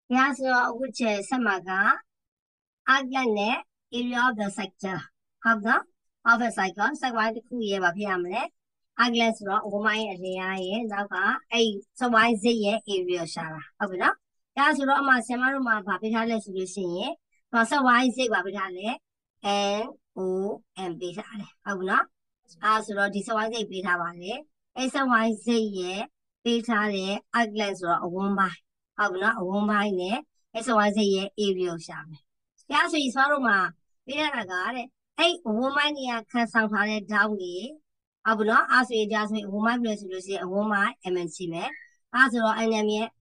Yeah, so which samaga agane area of the sector. Have the of a cycle, so why the cool year of Yamlet? Agnes rock, woman at the eye, Zaka, so why the year area shara. Have enough? That's Roma Samaruma Papitale solution, so why say Papitale and O and Beta. Have enough? As Roddy so I say Beta Valley, as a why say ye, Beta, Agnes rock, a woman. Have not a woman there. It's a wise a area sham. Yeah, so it's Faruma. We are a guard. Hey, woman, ya can sound it down here. I will not ask you just a woman, resolution, a woman, MNC man. As a enemy,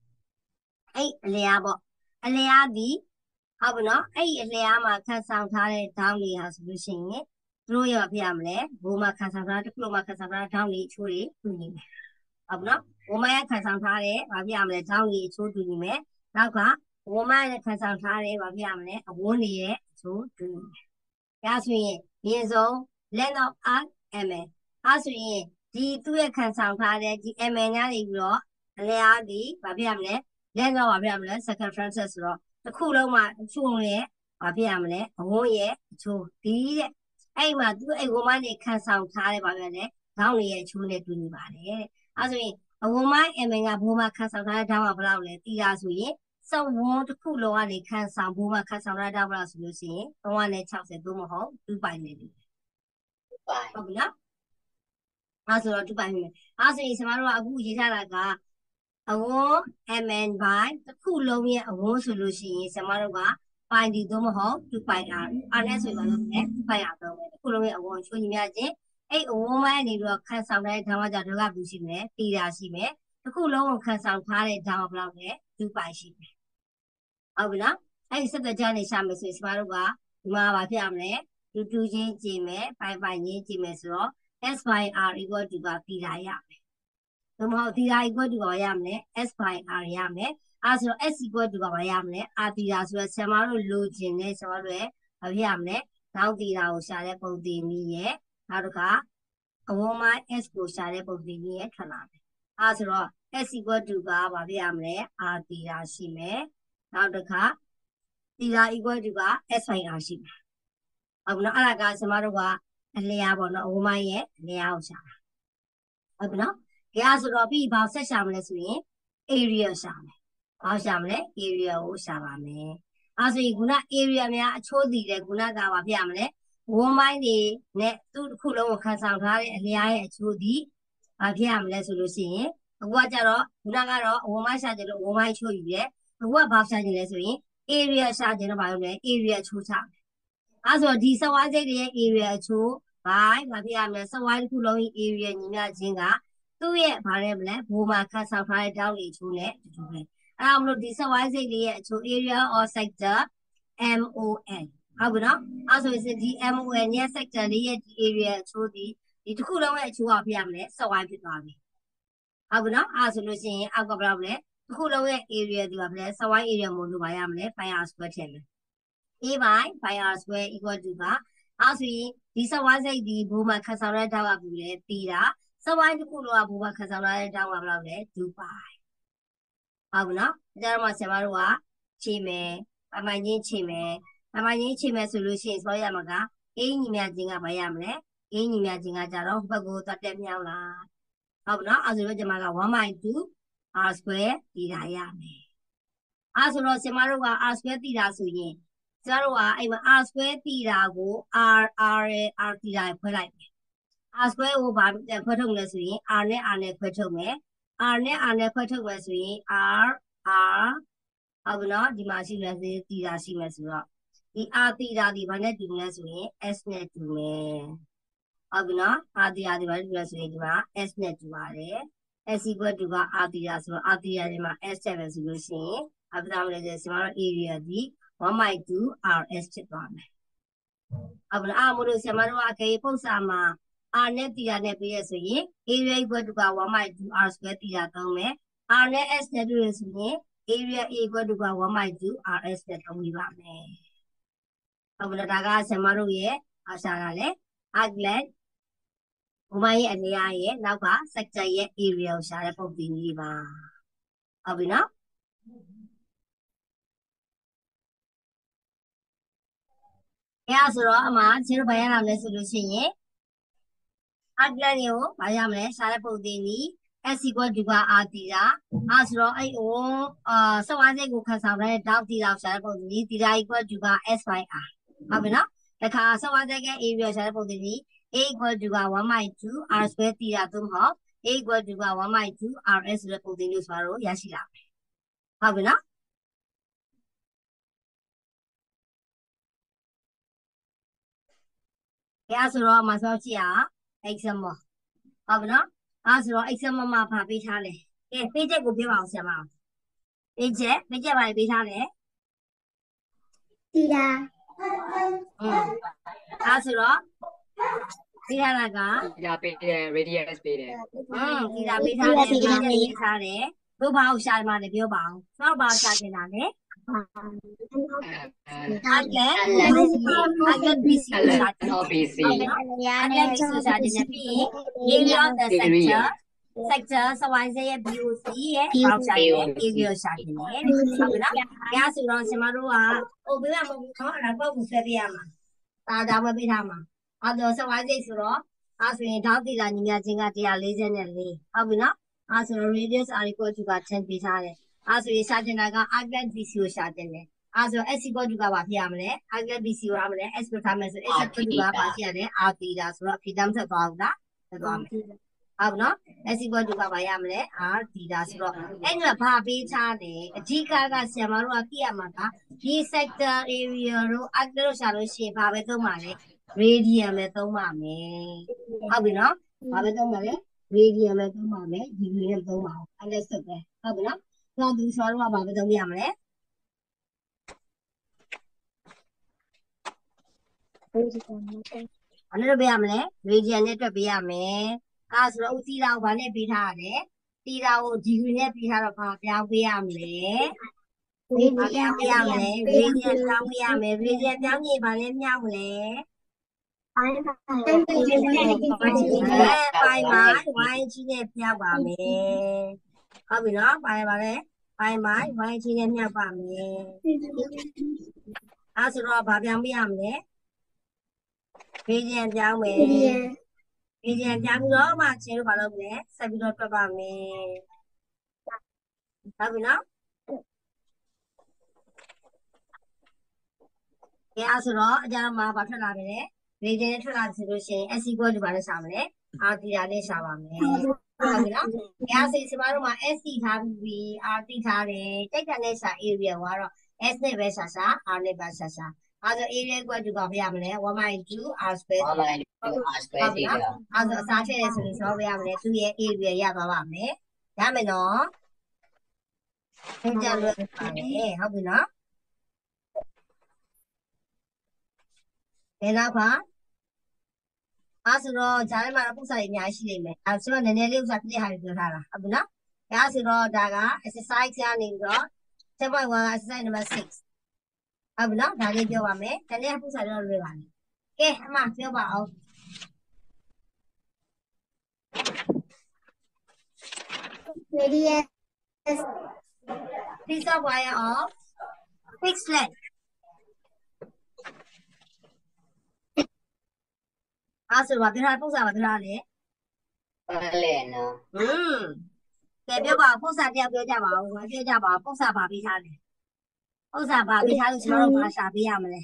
hey, Leabo, a Leadi. I will not, hey, Leama can sound it down here as we sing it. Through your family, Boma Casabra, Diploma Casabra, down each way to me. I will not, woman can sound it, my family down each way to me. Now, woman can sound it, my family, a 1 year to do. ဒါဆိုရင်မြင်းဆုံး land of art ml အဲဆိုရင်ဒီသူ့ရဲ့ခံဆောင်ထားတဲ့ဒီ ml ညနေပြီးတော့အလျားဒီဘာဖြစ်ရမလဲ land of ဘာဖြစ်ရမလဲ second francis ဆိုတော့တစ်ခုလုံးမှာအချို့ရဲ့ဘာဖြစ်ရမလဲအဝန်းရဲ့အချို့ဒီတဲ့အဲ့မှာသူအဲ့ဝန်းမိုင်းတွေခံဆောင်ထားတဲ့ဘာဖြစ်လဲခေါင်းတွေရဲ့အချို့နဲ့တူနေပါတယ်တဲ့အဲဆိုရင်အဝန်းမိုင်း ml ကဘိုးမှာခံဆောင်ထားတဲ့ဓာတ်မှာဘယ်လောက်လဲတီးတာဆိုရင်စဝန်းတစ်ခုလုံးကနေခံဆောင်ဘိုးမှာခံဆောင်ရတာဘလားဆိုလို့ရှိရင်360သို့မဟုတ်2ပိုင်နေတယ်ဟုတ်ပြီနော်အဲဆိုတော့2ပိုင်နေအဲဆိုရင်ကျွန်တော်တို့ကအခုရေးထားတာကအဝန်း mn by တစ်ခုလုံးရဲ့အဝန်းဆိုလို့ရှိရင်ကျွန်တော်တို့ကပိုင်ဒီသို့မဟုတ်2ပိုင် r အဲ့ဒါဆိုရင်လည်း2ပိုင် r တော့မယ်တစ်ခုလုံးရဲ့အဝန်းချိုးညီမျှခြင်းအဲ့အဝန်းမိုင်းနေပြီးတော့ခံဆောင်တဲ့ဓာတ်မကြောင့်ဒုက္ခဘူးရှိမယ်တီတာရှိမယ်တစ်ခုလုံးကိုခံဆောင်ထားတဲ့ဓာတ်ဘယ်လောက်လဲ2ပိုင်ရှိမယ်ဟုတ်ပြီနော်အဲ့ဒီစက်တကြနေရှာမယ်ဆိုရင်ကျမတို့ကဒီမှာဘာဖြစ်ရမလဲတူချင်းကြည့်မယ်ပိုင်ချင်းကြည့်မယ်ဆိုတော့ s by r equal to ကတီတာရမယ်ဒါမှမဟုတ်တီတာ equal to ကဘာရမလဲ s by r ရမယ်အဲဆိုတော့ s equal to ကဘာရမလဲ r တီတာဆိုတော့ကျမတို့လိုချင်တဲ့ကျမတို့ရဲ့ဘာဖြစ်ရမလဲနောက်တီတာကိုရှာတဲ့ပုံသင်နည်းရဲ့နောက်တစ်ခါအဝန်းမိုင်း s ကိုရှာတဲ့ပုံသင်နည်းရဲ့ထွက်လာမယ်အဲဆိုတော့ s equal to ကဘာဖြစ်ရမလဲ r တီတာရှိမယ်နောက်တစ်ခါတီတာ equal to က s by r ရှိမယ်ဟုတ်ပြီနော်အဲ့ဒါကကျမတို့ကအလျားပေါ့နော်အဝန်းမိုင်းရဲ့အလျားကိုရှာတာဟုတ်ပြီနော်ကြရဆိုတော့ပြီးဘာဆက်ရှာမလဲဆိုရင် area ရှာမယ်ဘာရှာမလဲ area ကိုရှာပါမယ်အဲဆိုရင်ခုန area များအချိုးတည်တဲ့ခုနကဘာဖြစ်ရမလဲဝန်းမိုင်းတွေနဲ့သူ့တစ်ခုလုံးကိုခံဆောင်ထားတဲ့အလျားရဲ့အချိုးတည်ဘာဖြစ်ရမလဲဆိုလို့ရှိရင်အခုကကြတော့ခုနကတော့ဝန်းမိုင်းရှာကြလို့ဝန်းမိုင်းချိုးယူတယ်အခုကဘာရှာကြလဲဆိုရင် area ရှာကြတော့ဘာလုပ်လဲ area ချိုးချမယ်အဲဆိုဒီစဝိုင်းစိတ်ရဲ့ area အချိုးဘာဖြစ်ရမလဲစဝိုင်းတစ်ခုလုံး area ညီမျှခြင်းကသူ့ရဲ့ဘာလဲမလဲဘိုးမှာခတ်ဆောင်ထားတဲ့တောင်းလေးချိုးနဲ့တူတူပဲအဲ့ဒါမလို့ဒီစဝိုင်းစိတ်လေးရဲ့အချိုး area or sector MON ဟုတ်ပြီနော်အဲ့ဆိုရင်ဒီ MON ရဲ့ sector လေးရဲ့ဒီ area အချိုးဒီတစ်ခုလုံးရဲ့အချိုးကဖြစ်ရမလဲစဝိုင်းဖြစ်သွားပြီဟုတ်ပြီနော်အဲ့ဆိုလို့ရှိရင်အောက်ကဘယ်လောက်လဲတစ်ခုလုံးရဲ့ area ဒီပါမလဲစဝိုင်း area မို့လို့ပါရမလဲ pi r square ထည့်မယ် a by pi r square equal to ကအဲ့ဆိုရင်ဒီစဝိုင်းစိတ်ဒီဘိုးမှာခတ်ဆောင်တဲ့တောက်ကဘူးလဲတီးတာစဝိုင်းတစ်ခုလုံးကဘိုးမှာခတ်ဆောင်တဲ့တောက်ကဘယ်လောက်လဲ2 pi ဟုတ်ပြီနော်ဒါကြတော့ဆရာမတို့ကချိန်မယ်ပိုင်ချင်းချိန်မယ်ပိုင်ချင်းချိန်မယ်ဆိုလို့ရှိရင်ဆိုရမှာကအင်းညီမချင်းကဘာရမလဲအင်းညီမချင်းကကြတော့ဘက်ကိုသွားတက်မြောက်လာဟုတ်ပြီနော်အဲ့ဆိုတော့ကျွန်မက 1/2 r square တီးတာရမယ်အဲ့ဆိုတော့ဆရာမတို့က r square တီးတာဆိုရင်ကျတို့ကအဲ့မှာ r square တီးတာကို r တီးတာခွဲလိုက်မယ် r square ကိုဘာခွဲထုတ်မလဲဆိုရင် r နဲ့ r နဲ့ခွဲထုတ်မယ် r နဲ့ r နဲ့ခွဲထုတ်မယ်ဆိုရင် r ဟုတ်ပြီနော်ဒီမှာရှိလဲတီးတာရှိမယ်ဆိုတော့ဒီ r တီးတာဒီဘာနဲ့တူမလဲဆိုရင် s နဲ့တူမယ်ဟုတ်ပြီနော် r တီးတာဒီဘာနဲ့တူလဲဆိုရင်ဒီမှာ s နဲ့တူပါတယ် s equal to က r တီးတာဆိုတော့ r တီးတာဒီမှာ s တက်မယ်ဆိုလို့ရှိရင်အပဒါမလဲဆိုကျွန်တော်တို့ area ဒီ1/2 rs ဖြစ်သွားမယ်ဟုတ်ပြီလားမို့လို့ဆရာမတို့ကအကေပုံစံမှာ r နဲ့တီးတာနဲ့ပြည့်ရဆိုရင် area equal to က 1/2 r square တီးတာသုံးမယ် r နဲ့ s နဲ့ပြည့်ရဆိုရင် area equal to က 1/2 rs နဲ့သုံးပြီးပါမယ်ဟုတ်ပြီလားဒါကဆရာမတို့ရဲ့အရှာကလည်း outlet ဘုမရဲ့အနေရရဲ့နောက်က sector ရဲ့ area ကိုရှာတဲ့ပုံသင်ကြီးပါဟုတ်ပြီနော်အဲ့ဒါဆိုတော့ကျတို့ဘာရအောင်လဲဆိုလို့ရှိရင်အကလန်ကိုဘာရမလဲရှာတဲ့ပုံသင်နီ s equal to က r တီတာအဲ့ဆိုတော့အဲ့စဝိုင်းစိတ်ကိုခန်းဆောင်တဲ့ဒေါက်တီတာရှာတဲ့ပုံသင်နီတီတာ equal to က s by r ဟုတ်ပြီနော်တခါစဝိုင်းစိတ်က area ရှာတဲ့ပုံသင်နီ a equal to က 1/2 r square တီတာသို့မဟုတ် a equal to က 1/2 rs ဆိုတဲ့ပုံသင်မျိုးဆိုတော့ရရှိလာမယ်ဟုတ်ပြီနော်အဲ့ဆိုတော့မဆောက်ကြည့်အောင် example ဟုတ်ပြီနော်အဲ့ဆိုတော့ example မှာဗာပေးထားလဲကဲပေးချက်ကိုပြောပါအောင်ဆရာမပေးချက်ပါပေးထားလဲတီတာအဲ့ဆိုတော့ပေးထားတာကတီတာပေးတယ် radius ပေးတယ်တီတာပေးထားတယ်ပေးထားတယ်ဘုဘာကိုရှာမှလည်းပြောပါအောင်တော့ဘာရှာချင်တာလဲI get BC ရှာချင်တယ် BC ရှာချင်တယ်ပြီး area of the sector စဝိုင်းစရဲ့ BOC ရဲ့ပေါက်ရှာတယ် area ရှာချင်တယ်ဟုတ်ပြီနော်ဒါဆိုတော့ဆင်မတို့ကပေးမှာမဟုတ်ဘူးနော်အဲ့ဒါပေါ့ကိုဆွဲပေးရမှာဒါပဲပေးထားမှာအဲ့တော့စဝိုင်းစိတ်ဆိုတော့အဲ့ဆိုရင်ဒေါက်တီတာညီမချင်းက144ဟုတ်ပြီနော်အဲ့ဆိုတော့ radius r equal to က10ပေးထားတယ်အဲ့ဆိုရင်ရှာချင်တာက arc BC ကိုရှာချင်တယ်အဲ့ဆို s equal to ကဘာဖြစ်ရမလဲ arc BC ကိုရမလဲ s ကိုထားမယ်ဆို s equal to ကဘာဖြစ်ရလဲ r တီတာဆိုတော့ဖြေတမ်းဆက်သွားဘူးလားဆက်သွားမယ်ဟုတ်နော် s equal to ကဘာရမလဲ r တီတာဆိုတော့အဲ့ညဘာပေးထားတယ်အဓိကကဆရာမတို့ကသိရမှာကဒီ sector area တို့ arc တို့ရှာလို့ရှိရင်ဘာပဲသုံးပါလဲ radian ပဲသုံးပါမယ်ဟုတ်ပြီနော်ဘာပဲသုံးပါလဲ radian ပဲသုံးပါမယ် degree နဲ့သုံးပါအောင်အဲ့ဒါဆက်ပဲဟုတ်ပြီနော်တော့ဒီဆိုတော့ဘာပဲသုံးရမလဲအဲ့လိုပေးရမလဲ radian နဲ့တွက်ပေးရမယ်အဲ့ဆိုတော့တီတာကိုဘာနဲ့ပေးထားရလဲတီတာကို degree နဲ့ပေးထားတော့ဘာပြောင်းပေးရမလဲဘာပြောင်းပေးရမလဲ radian ပြောင်းပေးရမယ် radian ပြောင်းရင်ဘာလဲမြောက်မလဲပိုင်းမှာဝိုင်းကြီးနဲ့မြောက်ပါမယ်ဟုတ်ပြီနော်ပိုင်းပါလဲပိုင်းမှာဝိုင်းကြီးနဲ့မြောက်ပါမယ်အဲ့ဆိုတော့ဘာပြောင်းပေးရမလဲradian ပြောင်းမယ်radian ပြောင်းပြီးတော့မှချင်းတို့ဘာလုပ်မလဲဆက်ပြီးတော့တွက်ပါမယ်ဟုတ်ပြီနော်ကဲအဲ့ဆိုတော့အကြမ်းမှာဘာထွက်လာပြီလဲ radian ထွက်လာဆိုလို့ရှိရင် s equal to ဘာလဲရှာမလဲ r တီတာနဲ့ရှာပါမယ်ဟုတ်ပြီနော်ကဲအဲ့ဆိုကျမတို့မှာ s တီထားပြီး r တီထားတယ်တိုက်တာနဲ့ရှာ area ကတော့ s နဲ့ပဲရှာ r နဲ့ပဲရှာအဲ့ဆို area equal to ဘာပြရမလဲ1/2 r square 1/2 r square တီတာအဲ့ဆိုအစားထည့်ရဆိုရင်ဆိုပြရမလဲသူ့ရဲ့ area ရသွားပါမယ်ရမယ်နော်သင်ကြလို့ပါတယ်ဟုတ်ပြီနော်ဘယ်တော့ပါအဲ့ဆိုတော့ဂျာထဲမှာပုံစံအများကြီးရှိနေမယ်အဲ့ဆိုတော့နည်းနည်းလေးဥစားပြည့်ဟာပြောထားတာဟုတ်ပြီနော်အဲ့ဆိုတော့ဒါက exercise ကနေပြီးတော့ 7.1 က exercise number 6ဟုတ်ပြီနော်ဒါလေးပြောပါမယ်တနေ့ပုံစံတော့လွယ်ပါမယ်ကဲအမပြောပါအောင် radius piece of wire of fixed lengthအဲ့ဆိုတော့ပြောထားပုံစံမှာပြောထားလေလဲနော်ကဲပြောပါပုံစံတရားပြောကြပါဦးပြောကြပါပုံစံပါပေးထားတယ်ပုံစံပါပေးထားလို့ကျွန်တော်တို့ဘာရှာပေးရမလဲ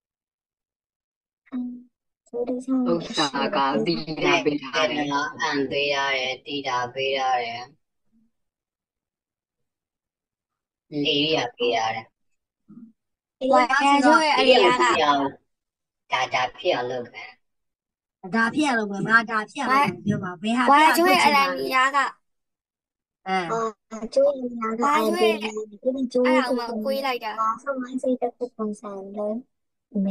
ဥစ္စာကတီတာပေးထားတယ်နော်အန်ပေးရတယ်တီတာပေးရတယ်area ပေးရတယ်ဝါကျိုးရဲ့အရာကဒါဖြစ်အောင်လုပ်ခံဒါဖြစ်ရလို့ပဲငါဒါဖြစ်ရလို့ပြောပါဘယ်ဟာဝါကျိုးရဲ့အရာကကျိုးရဲ့အရာကအဲ့ဒီကျိုးရဲ့ကိုကွေးလိုက်တာဆောင်းမိုင်းစိတ်တက်ပုံစံလုံးမဲ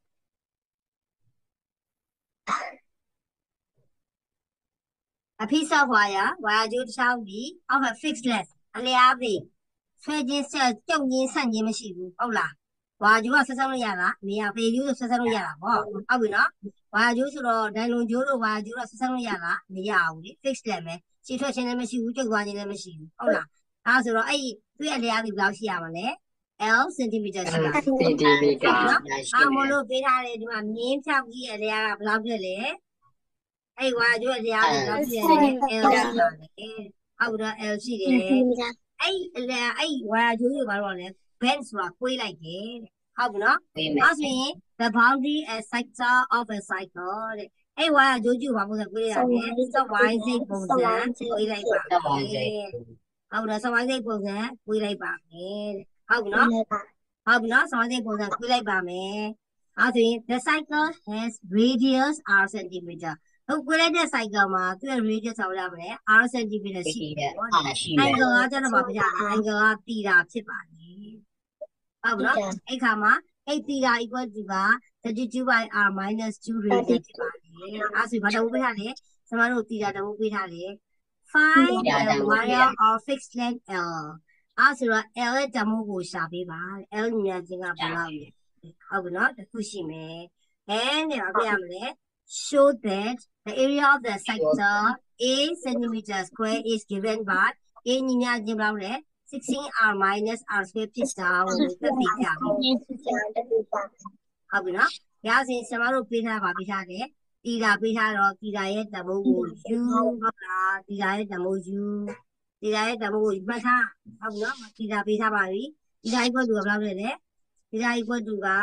a piece of wire ကြိုးတစ်ချောင်းဒီအောက်က fixed length အလျားပြီးဆွဲချင်းဆက်ကျုံချင်းဆန့်ချင်းမရှိဘူးဟုတ်လားဝါကြိုးကဆက်ဆက်လို့ရလားမရပေကြိုးဆိုဆက်ဆက်လို့ရတာပေါ့ဟုတ်ပြီနော်ဝါကြိုးဆိုတော့ဒိုင်လုံကြိုးတို့ဝါကြိုးတော့ဆက်ဆက်လို့ရလားမရဘူးလေ fixed length ပဲခြေထွက်ခြင်းလည်းမရှိဘူးကျုပ်သွားခြင်းလည်းမရှိဘူးဟုတ်လားအဲ့ဆိုတော့အဲ့သူ့အလျားပြီးဘယ်လောက်ရှိရမလဲ L centimeter ရှိပါ centimeter မလို့ပေးထားတယ်ဒီမှာမြင်းဖြောက်ကြီးရဲ့အရာကဘယ်လောက်ဖြစ်လဲအဲ့ဝါကျိုးအရာကဘယ်လောက်ဖြစ်လဲ L ရှိပါတယ်ဟုတ်တော့ L ရှိတယ်အဲ့ဝါကျိုးကိုဘာလို့လဲ bend ဆိုတာကွေးလိုက်တယ်ဟုတ်ပြီနော်အဲ့ဆိုရင် the boundary and sector of a cycle တဲ့အဲ့ဝါကျိုးဘာပုံစံကွေးရလဲ stop y z ပုံစံကွေးလိုက်ပါဟုတ်တော့ stop y z ပုံစံကွေးလိုက်ပါမယ်ဟုတ်ပြီနော်ဟုတ်ပြီနော်ဆောင်တဲ့ပုံစံခွေးလိုက်ပါမယ်အဲ့ဆိုရင် the cycle has radius r centimeter ဟုတ်ခွေးလိုက်တဲ့ cycle မှာသူ့ရဲ့ radius ဆောက်ရမယ် r centimeter ရှိတယ်ပေါ့ angle ကကျတော့ဘာဖြစ်လဲ angle က theta ဖြစ်ပါတယ်ဟုတ်ပြီနော်အဲ့ခါမှာအဲ့ theta equal to က 32 by r minus 2 radius ဖြစ်ပါတယ်အဲ့ဆိုဘာတဘူးပေးထားလဲကျွန်တော်တို့ theta တဘူးပေးထားလဲ find the wire of fixed length l အဲ့ဆိုတော့ L ရဲ့တမိုးကိုရှာပေးပါ L ညီမချင်းကဘယ်လောက်လဲဟုတ်ပြီနော်တစ်ခုရှိမယ် and ဘာပြရမလဲ show that the area of the sector a centimeter square is given by a ညီမချင်းဘယ်လောက်လဲ 16r minus r square ဖြစ်တာကိုသိပြပြမယ်ဟုတ်ပြီနော်ရစဉ်ကျွန်တော်တို့ပေးထားပါပေးထားတယ်တီတာပေးထားတော့တီတာရဲ့တမိုးကို u ဟုတ်လားတီတာရဲ့တမိုး uဒီတိုင်းတမိုးကိုမှတ်ထားဟုတ်နော်ဒီတိုင်းပေးထားပါပြီဒီတိုင်းဘက်သူကဘယ်လောက်လဲလဲဒီတိုင်းဘက်သူက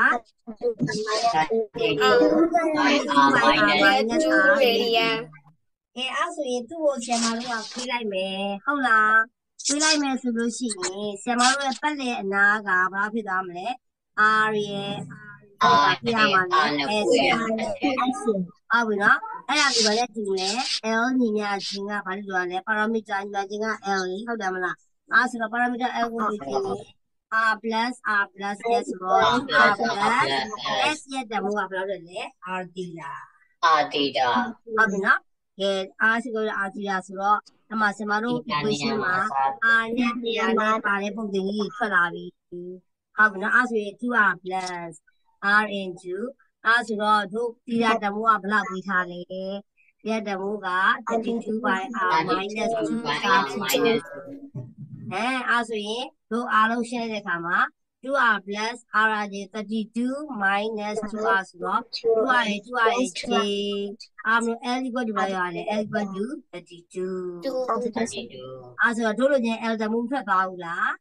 အဲ့ဆိုရင်သူ့ကိုဆရာမတို့ကခွေးလိုက်မယ်ဟုတ်လားခွေးလိုက်မယ်ဆိုလို့ရှိရင်ဆရာမတို့ရဲ့ပတ်လည်အနာကဘာဖြစ်သွားမလဲ r ရဲ့ပြရမှာလဲ s ဟုတ်ပြီနော်အဲ့ဒါဒီဘာလဲတူလဲ L ညီမချင်းကဘာလို့ပြောရလဲ parameter ညီမချင်းက L ဟုတ်တယ်မလားအဲ့ဆိုတော့ parameter L ကိုတွေ့ချင်းr plus s ရော r plus s ရဲ့တမိုးကဘယ်လောက်လဲ r theta ဟုတ်ပြီနော်ကဲ r ဆိုတော့ r theta ဆိုတော့အမှစမတို့ equation မှာ r နဲ့ theta နဲ့ပါတဲ့ပုံစံကြီးထွက်လာပြီဟုတ်ပြီနော်အဲ့ဆိုရင် 2r plus r into အဲ့ဆိုတော့တို့တီရာတမိုးကဘယ်လောက်ပေးထားလဲတီရာတမိုးက32 by r minus 2 အဲ့ဆိုရင်တို့အားလုံးရှင်းတဲ့အခါမှာ 2r plus r ကြီး32 minus 2r ဆိုတော့ 2r ရဲ့ j r မျိုး l equal to ဘယ်ရလဲ l equal to 32အဲ့ဆိုတော့တို့လိုချင်း l တမိုးထွက်သွားဘူးလား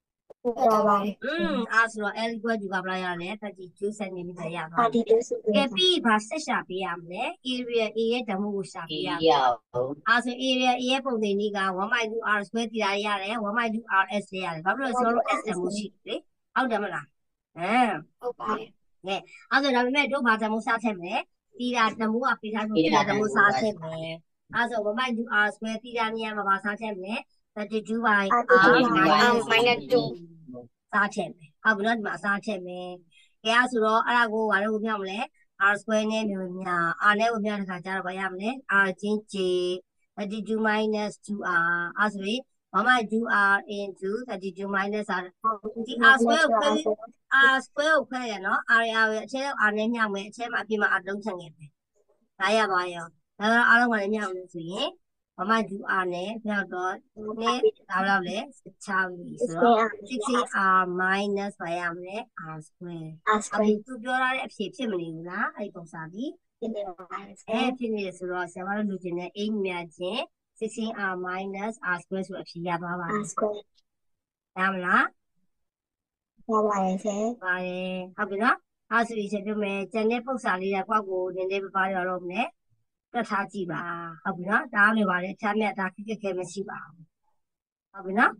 အဲ့ဆိုတော့ L equal to ကဘယ်လောက်ရလဲ32 cm ရပါပြီ။ကဲပြီးဘာဆက်ရှာပေးရမလဲ area A ရဲ့ဓာတ်မှုကိုရှာပေးရမယ်။အဲ့ဆို area A ရဲ့ပုံစံနည်းက 1/2r square တီတာရတယ် 1/2r s ရတယ်။ဘာဖြစ်လို့ဆိုတော့ s ဓာတ်မှုရှိတယ်လေ။ဟုတ်တယ်မလား။ဟုတ်ပါတယ်။အဲ့ဆိုဒါပေမဲ့တို့ဘာဓာတ်မှုစားထည့်မလဲ။တီတာဓာတ်မှုကပေးထားလို့တီတာဓာတ်မှုစားထည့်မယ်။အဲ့ဆို 1/2r square တီတာနေရာမှာဘာစားထည့်မလဲ32 by r minus 2စားထည့်မယ်ဟုတ်ပြီနော်ဒီမှာစားထည့်မယ်အဲအဲ့ဆိုတော့အဲ့ဒါကိုဘာလို့ကိုပြောင်းမလဲ r square နဲ့မျိုးများ r နဲ့ကိုပြောင်းတဲ့ခါကျတော့ဘာရမလဲ r ချင်း j 32 minus 2r အဲ့ဆိုရင် 1/2r into 32 minus r ဒီ r square ကိုခွဲရနော် r ရဲ့အချက် r နဲ့ညှောက်မယ်အချက်မှာအပြင်မှာ r လုံးချင်ခဲ့တယ်ဒါရပါရောဒါတော့အားလုံးကလည်းညှောက်လို့ဆိုရင်1/2r နဲ့ပြောက်တော့နဲ့ဒါလောက်လဲ16ပြီဆိုတော့ 16r minus ဘာရမလဲ r square အခုသူပြောရတဲ့အဖြေဖြစ်မနေဘူးလားအဲ့ပုံစံပြီးဖြစ်နေပါတယ်ဖြစ်နေဆိုတော့ဆရာမတို့လူချင်းနဲ့အိမ်မြချင်း 16r minus r square ဆိုအဖြေရသွားပါမယ်ရမလားရပါတယ်ဆရာပါတယ်ဟုတ်ပြီနော်အဲ့ဆိုရင်ချက်ပြမယ်ကျန်တဲ့ပုံစံလေးကကောက်ကိုနည်းနည်းပါးရတော့မယ်တွက်ထားကြည့်ပါဟုတ်ပြီနော်ဒါလည်းပါတယ်အခြားမြတ်ဒါခက်ခဲမရှိပါဘူးဟုတ်ပြီနော်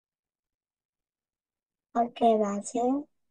ဟုတ်ကဲ့ပါဆရာ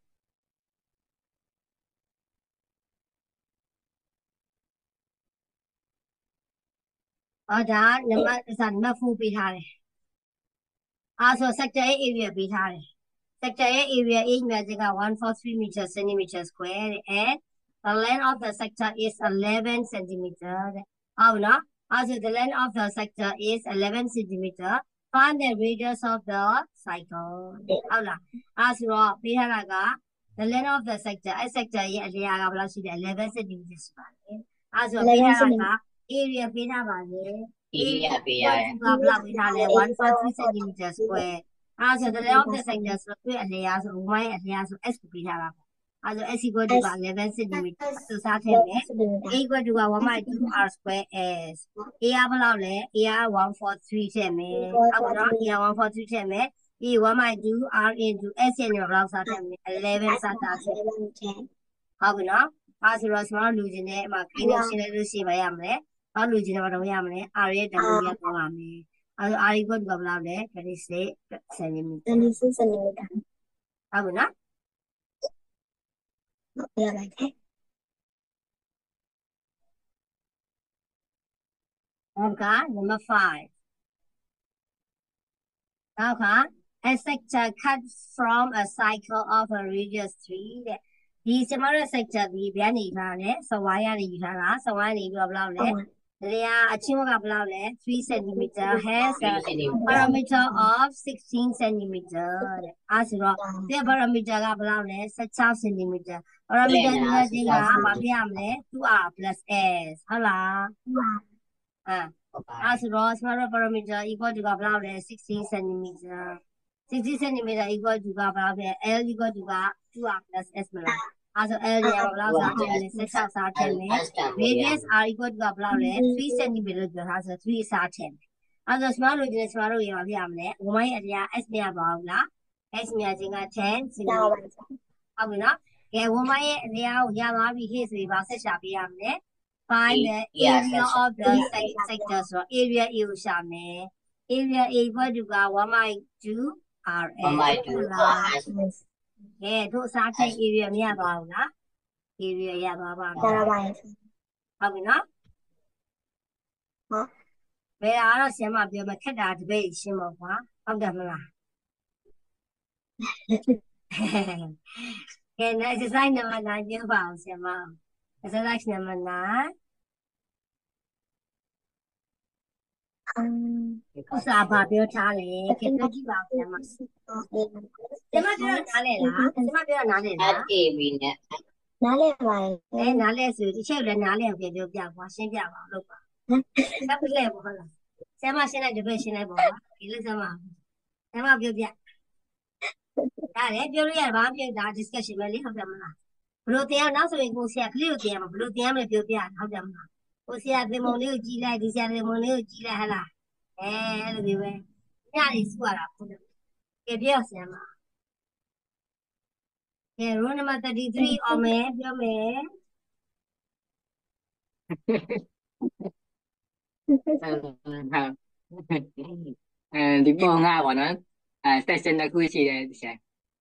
ဒါနံပါတ်4ပေးထားတယ်အဲ့ဆို sector area ပေးထားတယ် sector area A မြတ်က143 meter centimeter square and the length of the sector is 11 centimeter ဟုတ်နော်အဲ့ဆို the length of the sector is 11 centimeter find the radius of the cycle ဟုတ်လားအဲ့ဆိုတော့ပေးထားတာက the length of the sector အဲ့ sector ရဲ့အလျာကဘယ်လောက်ရှိလဲ11 centimeter ရှိပါတယ်အဲ့ဆိုပေးထားတာက area ပေးထားပါလေ area ပေးရတယ်ဘယ်လောက်ပေးထားလဲ143 centimeter square So the layout of the sector so we areas of my areas of S could be have. Also S equal to 11 centimeters. So certain A equal to 1 by 2 R square S. A A 143 centimeters. A 143 centimeters. E 1 by 2 R into S in your block certain 11 certain. How we know? As well as small losing it, my connection to see by Amre. Not losing about Yamre. Are it and we are Amre. I got go out there, 26 centimeters. 26 centimeter. How we know? Yeah, like that. Okay, number 5. Okay, a sector cut from a cycle of a radius 3. The similar sector be Bianni, so why are you so why you go out there? They are achieving a 3 centimeter has a parameter of 16 centimeter. As well, the parameter of 6 centimeter. Parameter is 2R plus S. Hello. As well, smaller parameter equal to 16 centimeter. 60 centimeter equal to L equal to 2R plus S. Also, L is 6 radius are equal to 3 centimeter has a 3 certain. Also, small is small, you have yamle. Why area S near Bavla? S near 10 centimeter. Abuna, a woman area Yamabi his reverse Shabiamne. Find the area of the sector. So, area you shame. Area equal to 1 by 2 R S. Yeah, those are the area near Bavla. Area Yababa. How we know? Where are some of your cat debate, Shimova? Of the Can I design number 9 you found, Shema? As a like number 9. What's up, Babio Charlie? Can you give out them? Shema, At A B net. နားလဲပါတယ်နားလဲဆိုဒီချက်လည်းနားလဲအောင်ပြောပြပါရှင်းပြပါလို့ပါဆက်ပြလဲပေါ့ဟုတ်လားဆရာမရှင်းလိုက်တပည့်ရှင်းလိုက်ပေါ့ကွာဒီလိုဆရာမပြောပြရတယ်ပြောလို့ရဘာပြောတာ discussion ပဲလေဟုတ်တယ်မလားဘလို့တရားနောက်ဆိုရင်ကိုဆရာကလေးကိုတရားမှာဘလို့တရားမယ်ပြောပြဟုတ်တယ်မလားကိုဆရာသင်္ဘောလေးကိုကြည်လိုက်ဒီဆရာသင်္ဘောလေးကိုကြည်လိုက်ဟလားအဲ့လိုမျိုးပဲညနေစုရတာဟုတ်တယ်ကဲပြောဆရာမrow number 33 or me, your me. ဒီပုံကပေါ့နော်section တစ်ခုရှိတယ်ဒီချက်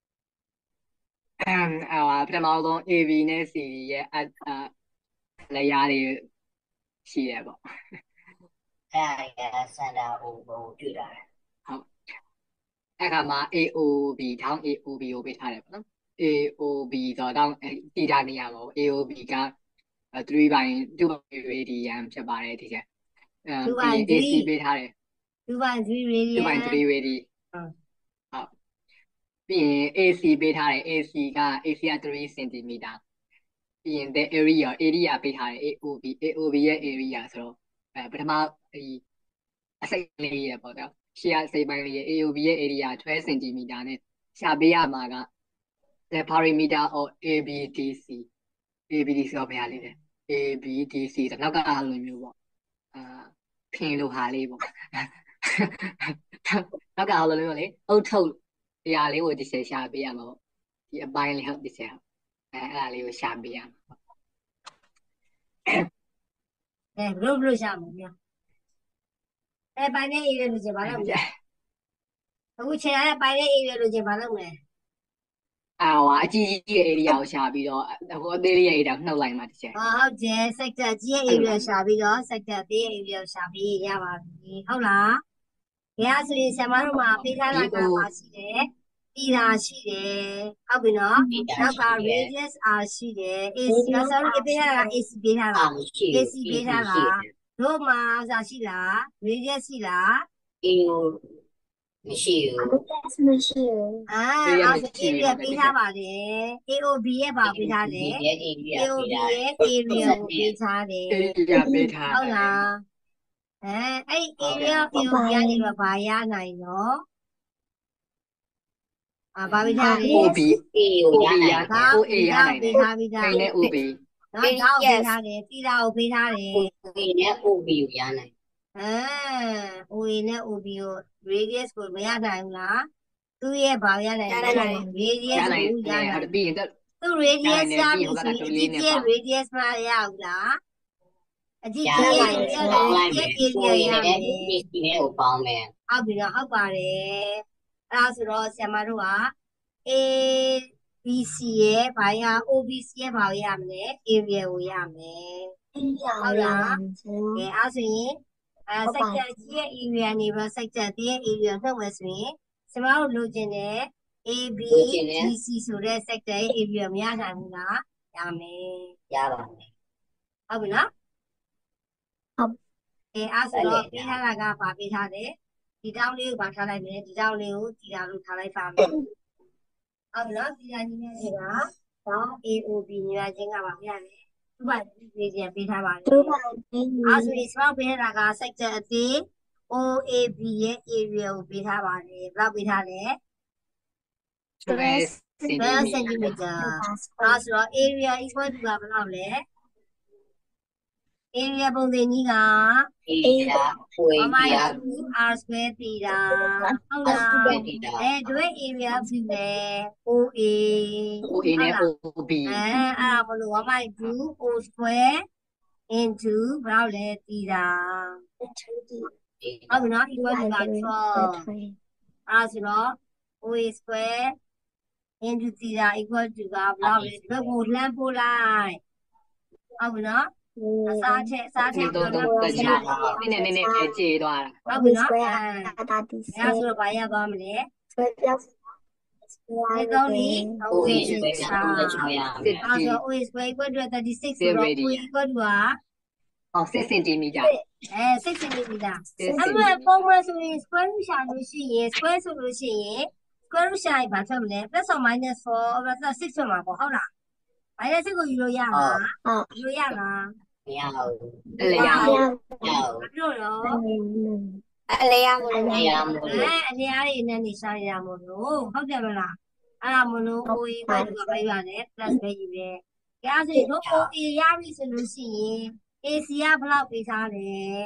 ပထမဆုံး AB နဲ့ CD ရဲ့layer တွေရှိတယ်ပေါ့အဲ့ဒါစန္ဒာဟိုတွေ့တာဟုတ်အဲ့ခါမှာ AOB ထောင်း AOB ကိုပေးထားတယ်ပေါ့နော်AOB ဆိုတော့တည်တာနေရပါဘူး AOB က3 by 2 radian ဖြစ်ပါတယ်ဒီချက်AC ပေးထားတယ် 2 by 3 radian 2 by 3 radian ဟုတ်ပြီးရင် AC ပေးထားတယ် AC က 3 cm ပြီးရင် the area ပေးထားတယ် AOB ရဲ့ area ဆိုတော့ပထမအစိတ်လေးရပေါ့နော်ရှေ့အစိတ်ပိုင်းလေးရဲ့ AOB ရဲ့ area 12 cm နဲ့ရှာပေးရမှာကthe parameter of ABDC တော့ဘယ်ဟာလေးလဲ ABDC ဆိုတော့နောက်ကလိုမျိုးပေါ့ဖင်လိုဟာလေးပေါ့နောက်ကလိုမျိုးလေအုတ်ထုတ်အရာလေးကိုဒီချက်ရှာပေးရမှာပေါ့ဒီအပိုင်းလေးဟုတ်ဒီချက်အဲ့ဒါလေးကိုရှာပေးရမှာဘလို့ရှာမှာဗျာပိုင်းနဲ့ area လို့ချက်ဘာလို့လဲအခုချိန်ရတဲ့ပိုင်းနဲ့ area လို့ချက်ဘာလို့လဲအကြီးကြီးရဲ့ area ကိုရှာပြီးတော့ဟိုအသေးလေးရဲ့ area နှုတ်လိုက်မှာတစ်ချက်ဟုတ်တယ် sector ကြီးရဲ့ area ရှာပြီးတော့ sector သေးရဲ့ area ရှာပြီးရပါပြီဟုတ်လား။ဒါဆိုရင်ဆရာမတို့မှာပေးထားတာကပါရှိတယ်။ပြည်တာရှိတယ်။ဟုတ်ပြီနော်။နောက်က radius r ရှိတယ်။ AC ကဆိုတော့ပေးထားတာ AC ပေးထားတာ AC ပေးထားတာတို့မှာစာရှိလား radius ရှိလားမရှိဘူးမရှိဘူး area ပေးထားပါတယ် AOB ရဲ့ပါပေးထားတယ် AOB ရဲ့ area ကိုပေးထားတယ် area ပေးထားဟုတ်လားအဲ့ area AOB ကနေတော့ဘာရနိုင်တော့ဘာပေးထားလဲ OB ကိုရနိုင်ဒါ OA ရနိုင်တယ်ပေးထားပြီးသားအိမ်နဲ့ OB နော်ဒါကိုပေးထားတယ်တီတာကိုပေးထားတယ်ကိုနဲ့ OB ကိုရနိုင် OA နဲ့ OB ကို radius ကိုမရနိုင်ဘူးလားသူ့ရဲ့ဘာရနိုင်လဲ radius ရနိုင်ကိုရတယ်နိုင်ဟုတ်တယ်ပြီးရင်သူ့ radius ရနိုင်တယ်ရပြီပြီးရင်ဆိုဟိုရင်ကအကြီးကျယ် radius မရဘူးလားအကြီးရကျယ်နိုင် radius ပေါင်းလိုက်မယ် area ကိုရနဲ့မယ် AC နဲ့ကိုပေါင်းမယ်ဟုတ်ပြီနော်ဟုတ်ပါတယ်အဲ့ဒါဆိုတော့ဆရာမတို့က ABC ရဲ့ဘာရ OBC ရဲ့ဘာရမလဲ area ကိုရမယ်ဟုတ်လားကဲအဲ့ဆိုရင်sector ကြီးရဲ့ area နေပြီး sector 3ရဲ့ area နှုတ်မယ်ဆိုရင်ဆရာမတို့လိုချင်တဲ့ ABGC ဆိုတဲ့ sector ရဲ့ area မရနိုင်ဘူးလားရမယ်ရပါမယ်ဟုတ်ပြီနော်ဟုတ်အဲ့ဆိုတော့ပေးထားတာကဘာပေးထားလဲဒီတောင်းလေးကိုဘာထားလိုက်မလဲဒီတောင်းလေးကိုတီတာလို့ထားလိုက်ပါမယ်ဟုတ်ပြီနော်တီတာညီမတွေကတော့ AOB ညီမချင်းကပါပြရတယ်သူ့ဘာလေးချင်းပေးထားပါတယ်တို့ပါနေအဲ့ဆိုရင် smart ပေးထားတာက sector အသေး OAB ရဲ့ area ကိုပေးထားပါတယ်ဘယ်လောက်ပေးထားလဲ12 centimeter အဲ့ဆိုတော့ area equal to ကဘယ်လောက်လဲ area ပုံသင်ကြီးကအေးတာဖွေး 1 ပြ r square တည်တာဟုတ်လားတို့ area ဖြစ်တယ် OA OA နဲ့ OB အဲ့ဒါမလို့1 O square into ဘယ်လောက်လဲတည်တာဟုတ်ပြီနော် equal to က12အဲ့ဆိုတော့ OA square into တည်တာ equal to ကဘယ်လောက်လဲဒီဘက်ကိုလှမ်းပို့လိုက်ဟုတ်ပြီနော်အစားချက်တော့တခြားနည်းနည်းကြေသွားတာဟုတ်ပြီနော်တာတီအဲ့ဆိုတော့ဘာရသွားမလဲဆွဲပြောက်ဒီတော့လေ OA OA ဆွဲက 6 300ရမယ်အဲ့ဆို OA square equal to 36ဆိုတော့ OA equal to 6 cm 6 cm အမှန်ပုံမှန်ဆိုရင် square root ရှာလို့ရှိရင် square ဆိုလို့ရှိရင် square root ရှာရင်ဘာထွက်မလဲ plus or minus 4 over 6ထွက်မှာပေါ့ဟုတ်လား minus 6ကိုယူလို့ရလားယူလို့ရလားမရဘူးအဲ့လေရအောင်ရဘာလို့တော့အလေရမလို့မရဘူးအနေအားတွေနဲ့နေစားရရမို့လို့ဟုတ်တယ်မလားအဲ့ဒါမလို့ OA ကပဲရတယ် plus ပဲယူတယ်။ဒါဆိုရင်တို့ OA ရပြီဆိုလို့ရှိရင် AC ကဘယ်လောက်ပေးထားလဲ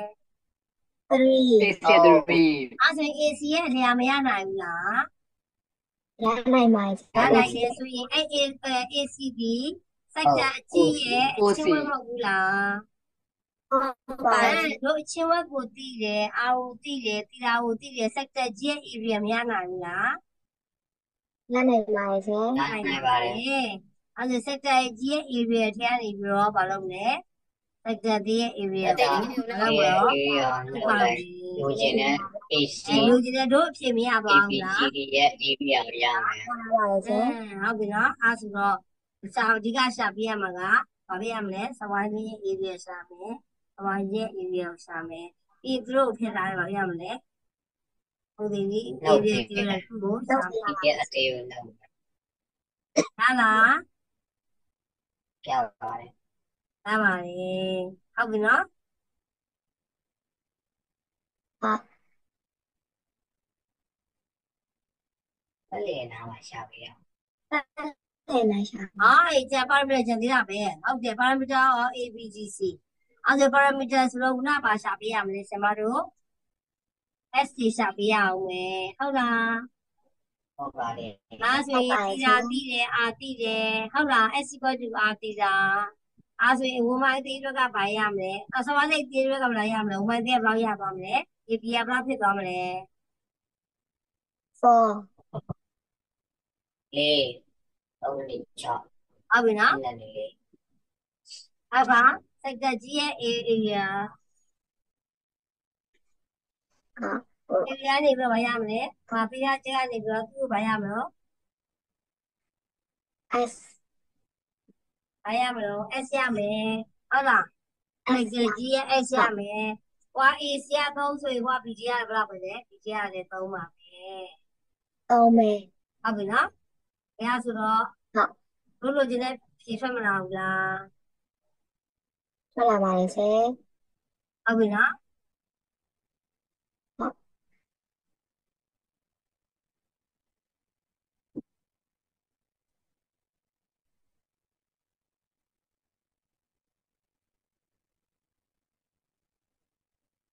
3 AC 3 အဲ့ဆိုရင် AC ရဲ့အထရာမရနိုင်ဘူးလားရနိုင်ပါရနိုင်တယ်ဆိုရင်အဲ့ ACB စိုက်တာအကြီးရဲ့အချင်းဝက်မဟုတ်ဘူးလားပါတို့အချင်းဝက်ကိုတီးတယ်အာကိုတီးတယ်တီတာကိုတီးတယ်စိုက်တာကြီးရဲ့ area မရနိုင်ဘူးလားရနိုင်ပါစေနိုင်ပါတယ်အဲ့ဒါ sector ကြီးရဲ့ area ထဲကနေပြီးတော့မလုပ်နဲ့ sector ရဲ့ area ကိုမလုပ်တော့ဟုတ်ပါဘူးလိုချင်တဲ့ AC လူကြီးတဲ့တို့အဖြစ်မရပါဘူးလား ABCD ရဲ့ area ကိုရမယ်ဟုတ်ပါစေဟုတ်ပြီနော်အဲ့ဆိုတော့စာအဓိကရှာပြရမှာကဘာပြရမလဲစဝိုင်းရဲ့ area ရှာမယ်စဝိုင်းရဲ့ area ကိုရှာမယ်ပြီးသူတို့ဖြစ်လာတယ်ဘာပြရမလဲဟိုဒီ area ကျတဲ့ခုကိုရှာမယ်ဒီရဲ့အသေးကိုလုပ်ဟာလားပြောက်ပါတယ်ဒါပါလေဟုတ်ပြီနော်အဲ့လေနားမှာရှာပေးရအဲ့နားရှာအဲ့ကျ parameter ကျန်သေးတာပဲဟုတ်တယ် parameter ရော ABGC အဲ့ဒါ parameter ဆိုတော့ခုနပါရှာပေးရမလဲဆင်မတို့ ST ရှာပေးရအောင်မယ်ဟုတ်လားဟုတ်ပါတယ်ဒါဆိုရင်တီတာတီးတယ်အာတီးတယ်ဟုတ်လား S equal to R တီတာအဲ့ဆိုရင်ဝမိုင်းတီးတွေကဘာရမလဲအစမစိတ်တီးတွေကဘယ်လောက်ရမလဲဝမိုင်းတီးကဘယ်လောက်ရသွားမလဲ AP ကဘယ်လောက်ဖြစ်သွားမလဲ 4 လေး3လေး6 ဟုတ်ပြီနော်အဲ့လေးအဲ့ပါစိတ်တက်ကြီးရဲ့ area area နေပြီးတော့ဘာရမလဲဘာပေးရချက်ကနေပြီးတော့သူ့ကိုဘာရမလို့ S ဘာရမလို့ S ရမယ်ဟုတ်လားစိတ်တက်ကြီးရဲ့ S ရမယ်ဟွာ AC က3ဆိုရင်ဟွာ BG ကဘယ်လောက်ပဲလဲ BG ကလည်း3ပါပဲအောင်မယ်ဟုတ်ပြီနော်။အဲဒါဆိုတော့တို့လိုချင်တဲ့ဖြေထွက်မလာဘူးလားထွက်လာပါလေစေ။ဟုတ်ပြီနော်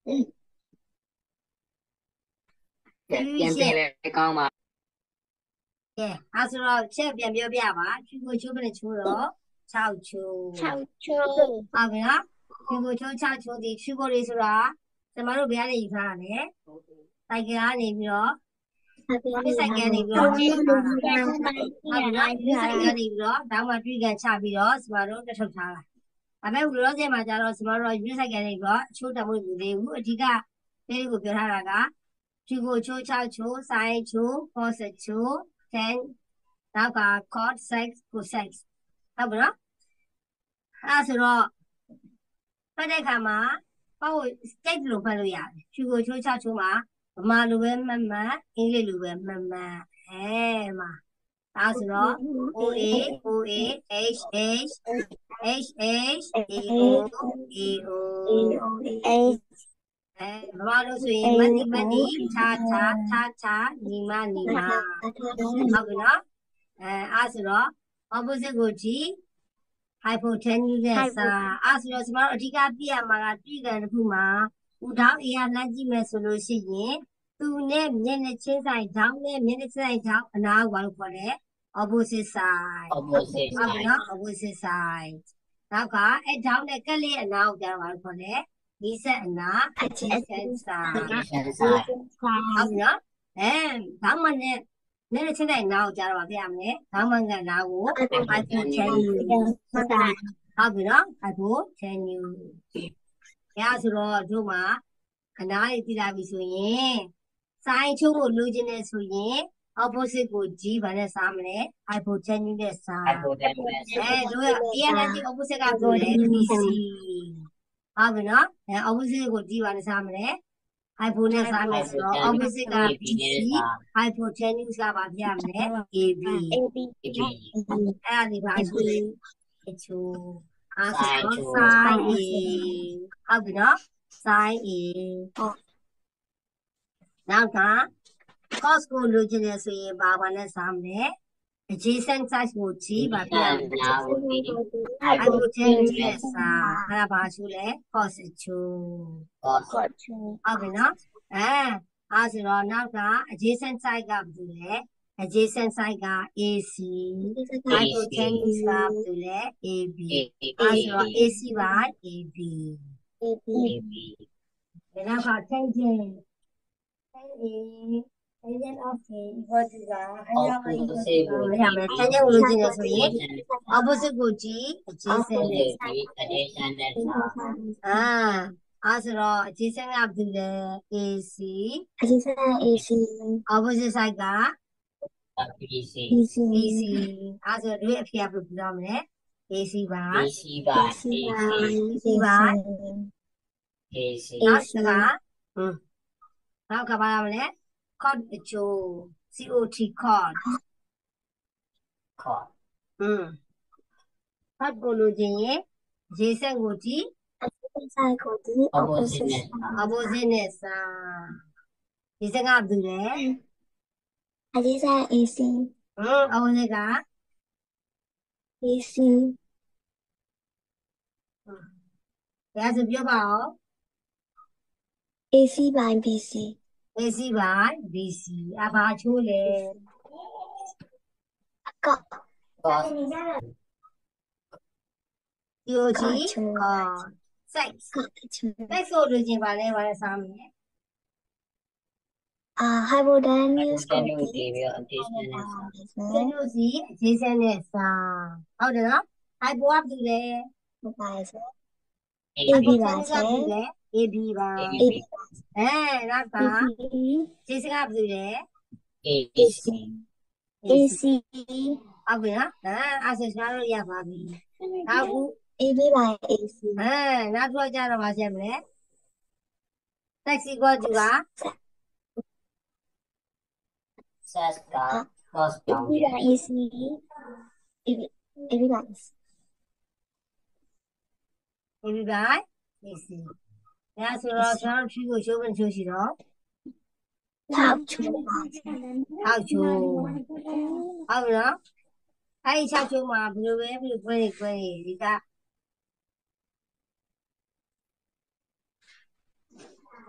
ပြန်ပြင်လဲကောင်းပါကဲအဲ့ဆိုတော့ချက်ပြန်ပြောပြပါချူကိုချိုးဘယ်နဲ့ချိုးတော့6ချိုး 6ချိုးဟုတ်ပြီနော်ချူကိုချိုး6ချိုးဒီချူကိုလေးဆိုတာကျမတို့ဘယ်ကနေယူထားတာလဲတိုင်ကနေပြီးတော့ဒီဆိုင်ကနေပြီးတော့ရေးထားတာဟုတ်ပြီနော်ဒီဆိုင်ကနေပြီးတော့တောင်းမှတွေ့ကန်ချပြီးတော့ကျမတို့တက်ထုတ်ထားတာဒါပေမဲ့လောဆယ်မှာကျတော့ကျမတို့ရွေးဆိုင်ကနေပြီးတော့အချိုးတံမိုးယူသေးဘူးအဓိကလေးကိုပြောထားတာကချူကိုချိုး6ချိုးဆိုင်ချိုးဖော့ဆက်ချိုး10နောက်က code 6 cosec ဟုတ်ပြီနော်အဲ့ဆိုတော့ဖတ်တဲ့အခါမှာပေါ့ကြိုက်လို့ဖတ်လို့ရတယ်ချူကိုချိုး6ချိုးမှာဗမာလိုပဲမှတ်မှတ်အင်္ဂလိပ်လိုပဲမှတ်မှတ်မှာဒါဆိုတော့ OA OA H H H H A O A Oဗမာလိုဆိုရင်မတိမတိခြားခြားခြားခြားညီမညီမဟုတ်ပြီနော်အဲ့ဆိုတော့ opposite ကိုကြည့် hypotenuse နဲ့စာအဲ့ဆိုတော့ကျမတို့အဓိကပြရမှာကတွေ့ကန်တစ်ခုမှာဦးထောင်း A ကလှမ်းကြည့်မယ်ဆိုလို့ရှိရင်သူနဲ့မျက်နှာချင်းဆိုင်ထောင်းနဲ့မျက်နှာချင်းဆိုင်ထောင်းအနာကိုဘာလို့ခေါ်လဲ opposite side ဟုတ်ပြီနော် opposite side နောက်ကအဲ့ထောင်းနဲ့ကက်လေးအနာကိုပြောဘာလို့ခေါ်လဲဒီဆက်အနာ adjacent side ဟုတ်ပြီနော်ဘာမှနဲ့နည်းနည်းချင်းတိုင်းနားကိုကြားတော့ပါပြရမယ်။ခေါင်းမန်ကနားကို hypotenuse ဟုတ်ပြီနော် hypotenuse ရဆိုတော့တို့မှာအနားလေးသိလာပြီဆိုရင်စိုင်းချိုးကိုလိုချင်နေဆိုရင် opposite ကို G ဘာနဲ့စားမလဲ hypotenuse နဲ့စားတို့ရ ENT opposite ကပြောတယ် BC ဟုတ်ပြီနော်opposite ကို G ဘာနဲ့စားမလဲhypo နဲ့စားမယ်ဆိုတော့ opposite က BC hypotenuse ကဘာပြရမလဲ AB အဲ့ဒါဒီပါချိုးအားဆိုတော့ sin A ဟုတ်ပြီနော် sin A နောက်က cos ကိုလိုချင်တယ်ဆိုရင်ဘာနဲ့စားမလဲ adjacent side ကို G ဘာပြရမလဲ hypotenuse နဲ့စားအဲ့ဒါဘာချိုးလဲ cos ချိုးဟုတ်ပြီနော်အဲ့ဆိုတော့နောက်က adjacent side ကဘာလို့လဲ adjacent side က AC hypotenuse ကဘာလို့လဲ AB အဲ့ဆိုတော့ AC by AB နောက်က tangent tangent of A equal to ကအဲ့ဒါကိုရမယ် tangent ကိုလိုချင်တယ်ဆိုရင် opposite ကိုကြည့် adjacent နဲ့အဲ့ဆိုတော့ adjacent ကဘာလို့လဲ AC opposite side က BC အဲ့ဆိုတော့ဒီအဖေကဘယ်လိုပြောမလဲ AC ပါ AC ပါနောက်ကဘာမလဲ cot အချိုး COT cot cot ကိုလိုချင်ရင် adjacent ကိုကြည့် opposite နဲ့စားဒီစကားဘာလို့လဲ adjacent AC opposite က AC ဒါဆိုပြောပါဦး AC by BC AC by BC အဘာချိုးလဲကော COT sex ဆိုလိုချင်ပါလဲဘာလဲစားမလဲ hypotenuse ကို adjacent နဲ့စားဟုတ်တယ်နော် hypo ကဘာလို့လဲဟုတ်ပါရဲ့ AB ပါဆဲ AB ပါနောက်က adjacent ကဘာလို့လဲ AC ဟုတ်ပြီနော်အဲ့ဆိုကျွန်တော်တို့ရပါပြီနောက်ခု AB by AC နောက်တစ်ခါကျတော့မဆက်မလဲ sex equal to ကဆက်က cos AB by AC AB by AC AB by AC ဒါဆိုတော့ကျွန်တော်ဖြူကိုရှိုးဝင်ချိုးရှိတော့ထောက်ချိုးဟုတ်နော်အဲ့ဒီ6ချိုးမှာဘယ်လိုခွဲဒီက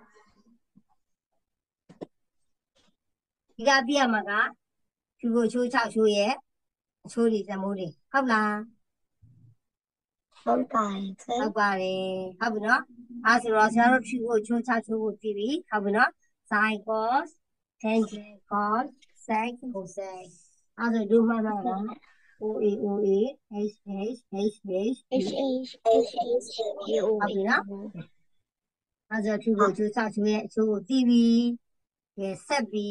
ဒီကပြရမှာကဖြူကိုချိုး6ချိုးရဲ့အချိုးတွေသမိုးတွေဟုတ်လားဟုတ်ပါတယ်ဆရာဟုတ်ပါတယ်ဟုတ်ပြီနော်အဲဆိုတော့ဆရာတို့ဖြူကိုချိုး6ချိုးကိုကြည့်ပြီဟုတ်ပြီနော် sin cos tangent cos sec cosec အဲဆိုဒုမှတ်မှာလား OA OA H H H H H H H H A O ဟုတ်ပြီနော်အဲဆိုဖြူကိုချိုး6ချိုးရဲ့အချိုးကိုကြည့်ပြီကဲဆက်ပြီ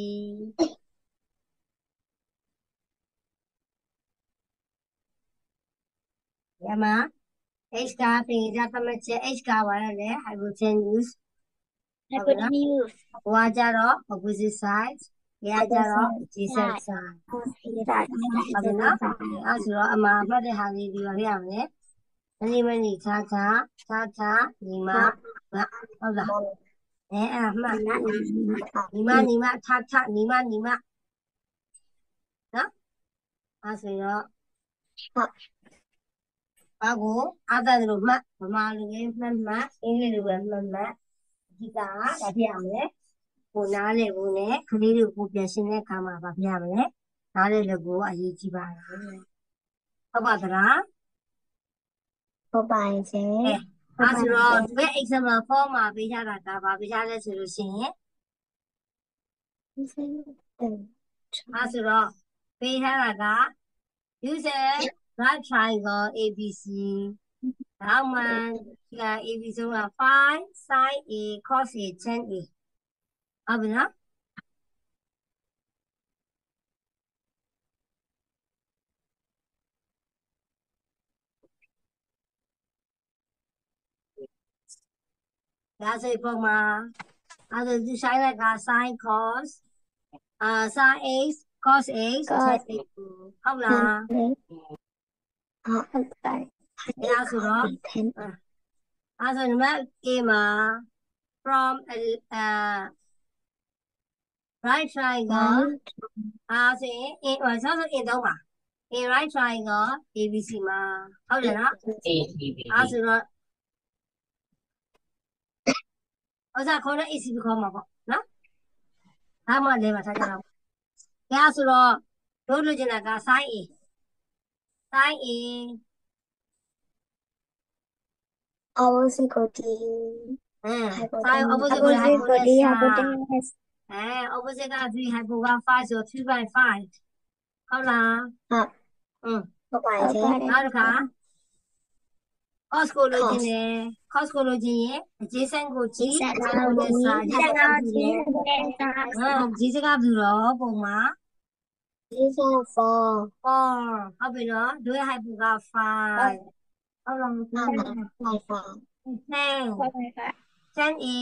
ရမ H ကပြင်ကြသတ်ချက် H ကပါလဲ hypotenuse hypotenuse ဟိုကကြတော့ opposite side ဒီကကြတော့ adjacent side ဟုတ်ပြီနော်အဲဆိုတော့အမှားမှတ်တဲ့ဟာလေးဒီပါပြရမယ်မနီချာညီမဟုတ်လားအဲ့မှတ်ညီမထညီမနော်အဲဆိုတော့ဘာကိုအားတယ်လို့မှတ်ဗမာလူကြီးမှတ်အင်္ဂလိပ်လူပဲမှတ်အဓိကဒါပြရမယ်ကိုနားလေကိုနဲ့ကလေးတွေကိုပြန်ရှင်းတဲ့အခါမှာဗာပြရမယ်နားလေလူကိုအရေးကြီးပါတယ်ဟုတ်ပါသလားဟုတ်ပါတယ်ရှင်အဲဆိုတော့ဒီ example 4မှာပေးထားတာကဗာပေးထားလဲဆိုလို့ရှိရင်အဲဆိုတော့ပေးထားတာက use a right triangle ABC နောက်မှဒီက AB ဆိုတာ 5 sin A cos A tan A ဟုတ်ပြီနော်ဒါဆိုပုံမှာအဲဆိုဒီဆိုင်က sin cos sin A cos A tan A ဟုတ်လားဟုတ်ပါတယ်အဲဆိုတော့အဲဆိုနံပါတ် A မှာ from right triangle ဆိုရင် ဆောက် in 3ပါ in right triangle ABC မှာဟုတ်တယ်နော်အဲဆိုတော့ဥစားခေါ်တဲ့ AC ခေါ်မှာပေါ့နော်ဒါမှလည်းပါထားကြတော့အဲဆိုတော့တို့လိုချင်တာက sin A opposite ကိုဒီ sin opposite ကို hypotenuse opposite က3 hypo က5ဆို3/5ဟုတ်လားဟုတ်ပါတယ်ရှင်နောက်တစ်ခါ cos ကိုလိုချင်တယ် cos ကိုလိုချင်ရင် adjacent ကိုကြည့် adjacent ကဘူးတော့ပုံမှာ adjacent 4 ဟုတ်ပြီနော်တို့ရဲ့ hypo က5ဟုတ်လား 5 tan A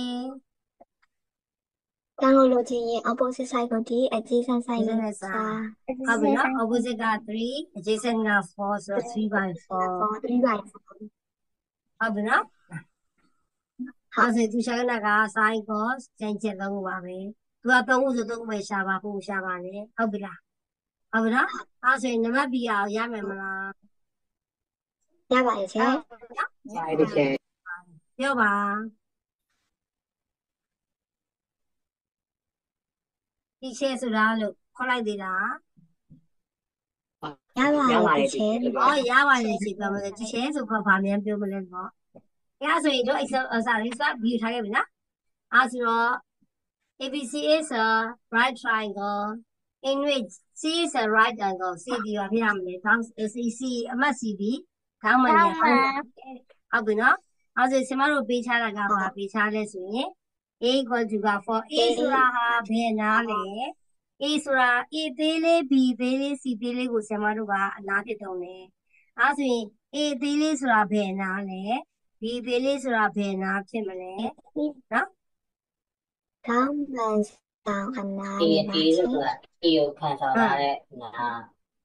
တန်းကိုလိုချင်ရင် opposite side ကိုဒီ adjacent side ကိုဟုတ်ပြီနော် opposite က3 adjacent က4ဆိုတော့3/4 3/4 ဟုတ်ပြီနော်အဲဆိုသူရှာရတာက sin cos tan ချက်သုံးခုပါပဲသူက3ခုဆို3ခုပဲရှာပါဖို့ရှာပါလေဟုတ်ပြီလားဟုတ်ပြီနော်အဲဆိုရင်နံပါတ် B အောင်ရမယ်မလားရပါတယ်ရှင်ပါတယ်ရှင်ပြောပါဒီချက်ဆိုတာလို့ခေါ်လိုက်သေးလားရပါတယ်ရှင်ရပါတယ်ရှင်ပြောမယ်ဒီချက်ဆိုတော့ဗာမြန်ပြောမလဲပေါ့အဲဆိုရင်တို့ Excel စာလေးစဗီဒီယိုထားခဲ့ပြီနော်အဲဆိုတော့ ABC is a right triangle in which C is a right angle CD ပါပြရမယ်။ဒါ CC အမှတ် CD ဒါမှမဟုတ်ဟုတ်ပြီနော်။အဲဆိုဆင်မတို့ပေးချတာကပါပေးချလဲဆိုရင် A equal to 4 A ဆိုတာဟာဘယ်နားလဲ A ဆိုတာ A သေးလေး B သေးလေး C သေးလေးကိုဆင်မတို့ကအနားဖြစ်တုံးတယ်။အဲဆိုရင် A သေးလေးဆိုတာဘယ်နားလဲ B သေးလေးဆိုတာဘယ်နားဖြစ်မလဲနော်။ဒါမှန်ဆောင်အနား A ဆိုတာ A ကိုခံဆောင်ထားတဲ့နား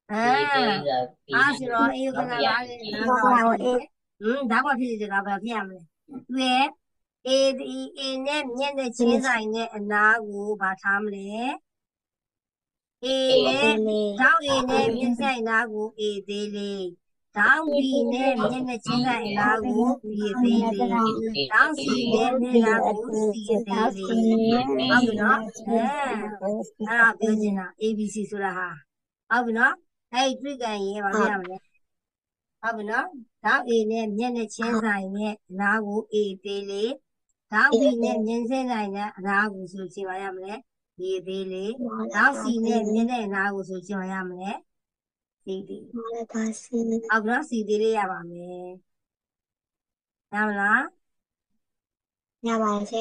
ဆိုတော့ A ကိုခံဆောင်ထားတဲ့နားတော့ဒါမှဖြစ်နေတာပဲဖြစ်ရမယ်။သူရဲ့ A နဲ့မျက်နှာချင်းဆိုင်တဲ့အနားကိုဗာထားမလဲ A နဲ့တောက် A နဲ့မျက်ဆိုင်နားကို A သေးလေး Down B နဲ့မြင့်နဲ့ချင်းဆိုင်အလားကို B သေးလေး Down C နဲ့မြင့်လားကို C သေးလေးဟုတ်ပြီနော်အဲ့ဒါပြောချင်တာ ABC ဆိုတာဟာဟုတ်ပြီနော်အဲ့ဒီတွေ့ကန်ရင်ဘာဖြစ်ရမလဲဟုတ်ပြီနော် Down A နဲ့မြင့်နဲ့ချင်းဆိုင်နဲ့အလားကို A သေးလေး Down B နဲ့မြင့်ချင်းဆိုင်နဲ့အလားကိုဆိုချိန်ပါရမလဲ B သေးလေး Down C နဲ့မြင့်တဲ့အလားကိုဆိုချိန်ပါရမလဲC သေးဟုတ်ပြီနော် C သေးလေးရပါမယ်ရမလားရပါစေ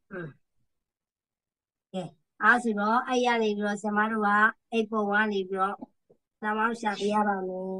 အားဆိုတော့အဲ့ရနေပြီးတော့ဆရာမတို့က8.1နေပြီးတော့ဆရာမတို့ရှာပြရပါမယ်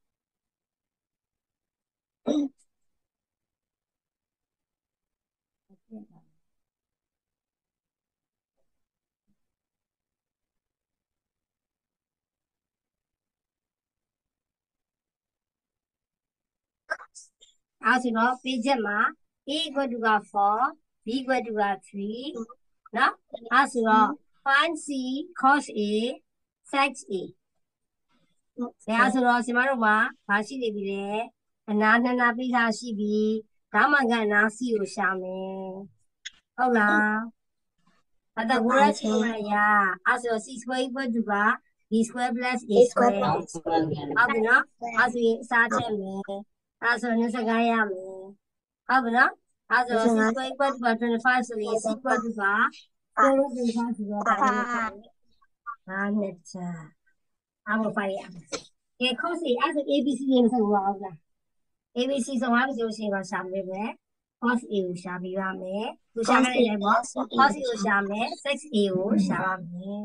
အားဆိုတော့ပေးချက်မှာ A equal to 4 B equal to 3နော်အားဆိုတော့ find C cos A sec A ဒါဆိုတော့ဆီမတို့မှာဘာရှိနေပြီလဲအနာနှစ်နာပေးထားရှိပြီဒါမှကအနာ C ကိုရှာမယ်ဟုတ်လားအဲ့ဒါကိုရချင်ရအားဆိုတော့ C square equal to B square plus A square ဟုတ်ပြီနော်အားဆိုရင်အစားချက်မယ်အားဆို25ရမယ်ဟုတ်ပြီနော်အားဆို C square equal to 25ဆိုရင် C equal to ကိုလို့ဒီစားဆိုတော့ဒါနဲ့ချာအားမဖိုင်ရကဲ cos A အဲ့ဒါ ABC နဲ့မဆုံးပါဘူးလား ABC ဆုံးသွားပြီဆိုရှင်တော့ရှာမယ်ပဲ cos A ကိုရှာပြီးရမယ်သူရှာခဲ့တယ်ပေါ့ cos A ကိုရှာမယ် sec A ကိုရှာပါမယ်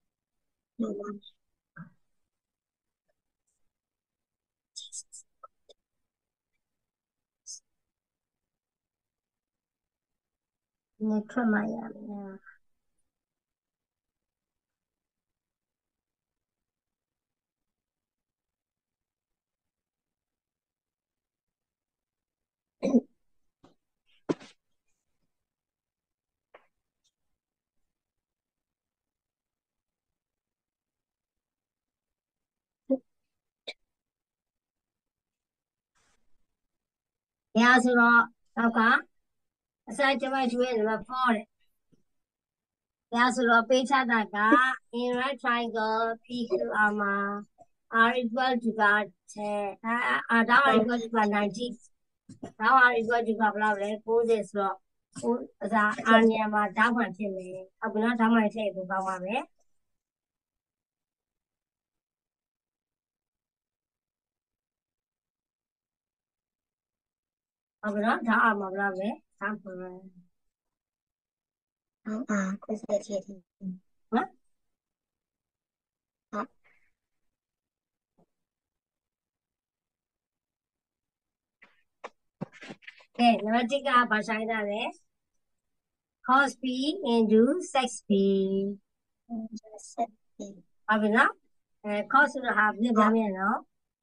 ဒီထွက်မှရမယ်ရဆိုတော့တော့ကအစကျမကျွေးတယ်ပေါ့တဲ့ရဆိုတော့ပေးချတာက in right triangle PQR မှာ R equal to 10ဒါ R equal to 90ဒါ R equal to ဘယ်လောက်လဲ90ဆိုတော့အစား R နေရာမှာဓာတ်မှန်ဖြစ်မယ်ဟုတ်ပြီနော်ဓာတ်မှန်ထည့်ပို့ပါပါမယ်ဟုတ်ပြီနော်ဓာတ်အောင်မှာဘယ်လောက်လဲဓာတ်မှန်ကိုယ်ဆက်ကြည့်နော်ကဲနံပါတ်1ကဘာဆိုင်တာလဲ cos B into sec B ဟုတ်ပြီနော်cos ဆိုတာဟာပြပြမယ်နော်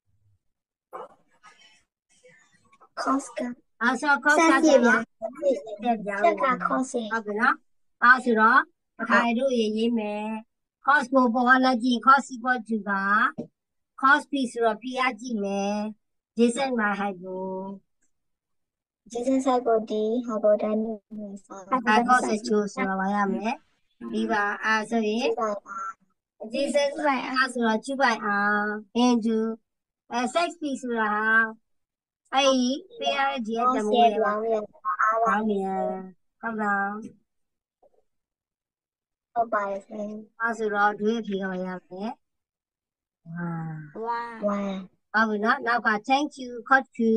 cos ကဆို cos ကပြပြစက်က cos ဟုတ်ပြီနော်ဆိုတော့အခါတို့ရေးမယ် cos ကိုပေါ်ကလည်းကြည့် cos equal to က cos B ဆိုတော့ P ကကြည့်မယ်ဂျေဆန်မှာဟိုက်ကိုဂျေဆန်ဆိုင်ကိုဒီဟောပေါ်တိုင်းနဲ့cos ချိုးဆိုတော့မရမယ်ဒီပါဆိုရင်ဂျေဆန်ဆိုင်ဆိုတော့ကျူပိုင်into sec B ဆိုတာအဲ့ဒီပေးရတဲ့ဒီရဲ့တမိုးရောင်းရဟုတ်လားဟုတ်ပါတယ်ဆရာဆိုတော့ဒွေးဖြေတော့ရမယ်ဝါဟုတ်ပြီနော်နောက်က thank you cut you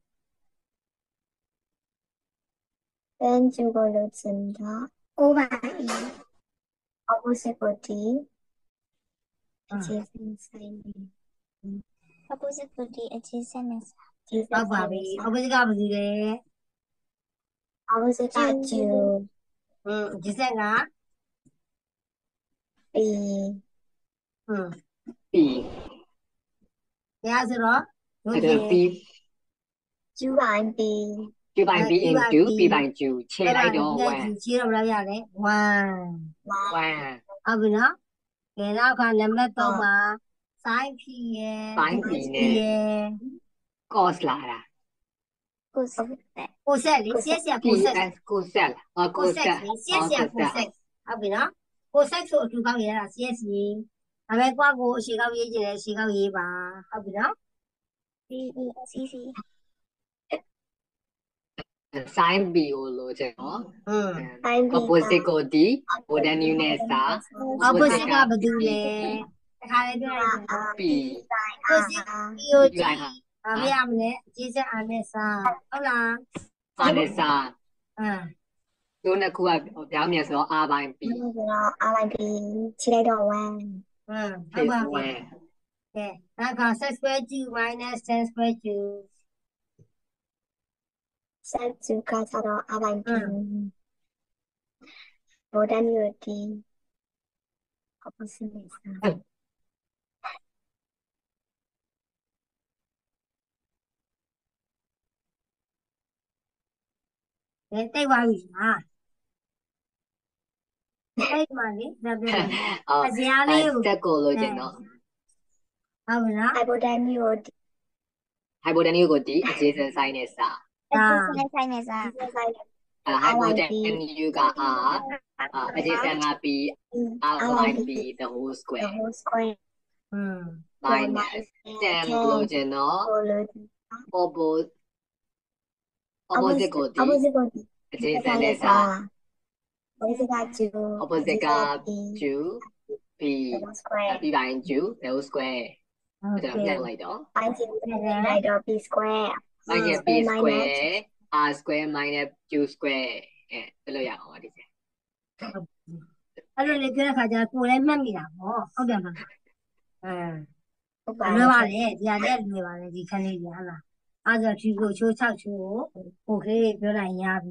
thank you ကိုလို့ချင်တာကိုပါ opposite ကိုဒီအခြေစင်ဆိုင်ဒီ opposite ကိုဒီအခြေစင်နဲ့ဟုတ်ပါပြီ opposite ကဘာကြီးလဲ opposite ကကျူဒီဆက်က B B ရဆိုတော့အဲ့ဒါ B ကျူပိုင်း B ကျူပိုင်း B into B ပိုင်းကျူခြေလိုက်တော့1 ခြေတော့ဘယ်လောက်ရလဲ1 ဟုတ်ပြီနော်ကဲနောက်ကနံပါတ်3မှာစ Sai P ပိုင်းပြီ S နဲ့ P cos လာတာကိုစက် Cosec လေ CS Cosec PS cosec လား Cosec cosec လေ CS Cosec ဟုတ်ပြီနော် Cosec ဆိုအတူကောက်ရတာ CS ကြီးဒါပေမဲ့ကိုယ့်ကိုအရှိကောက်ရေးခြင်းလည်းအရှိကောက်ရေးပါဟုတ်ပြီနော် CC sin b ကိုလိုချင်နော်တိုင်းပြီး opposite ကိုဒီ hypotenuse နဲ့စာ opposite ကဘာတူလဲတခါလေးပြောလိုက်တယ် p opposite POG လိုက်ဟာဘာပြရမလဲအကြီးဆက်အားနဲ့စားဟုတ်လားစာနဲ့စာ တို့နှစ်ခုကပြောင်းမြန်ဆိုတော့ r ပိုင်း p ဆိုတော့အားလိုက်ပြီးခြေလိုက်တော့1 ဟုတ်ပါပြီကဲနောက်က set square q minus tan square q ဆက်စုကကြတော့အားလိုက်ပြီးဘောဒန်မျိုးဒီ opposite နဲ့စားတိတ်သွားပြီလားတိတ်မှလေဒါပြောတယ်အော်အစရာလေးကိုတက်ကိုလိုချင်တော့ဟုတ်ပြီနော် hypotenuse ကို hypotenuse ကိုဒီ adjacent side နဲ့စာဆိုင်နေစား hypotenuse က r adjacent က p r ပိုင်း p the whole the square whole square minus tan ကိုလိုချင်တော့ကိုလို့ opposite ကိုဒီ opposite ကို adjacent နဲ့စာ opposite က2 opposite က 2 p the whole square p ပိုင်း 2 the whole square ဟုတ်ကျွန်ကဲ့တော်ပြန်လိုက်တော့ပိုင်းချင်းလိုက်တော့ p square minus p square r square minus q square ဘယ်လိုရအောင်ပါဒီစအဲ့လိုလေပြောတဲ့ခါကျကိုယ်လည်းမှတ်မိတာပေါ့ဟုတ်တယ်မလားဟုတ်ပါလွယ်ပါလေဒီဟာလည်းလွယ်ပါလေဒီခန်းလေးကြီးဟာလားအဲ့ဒါဖြူကိုချိုး6ချိုးကိုโอเคပြောလိုက်ရပြီ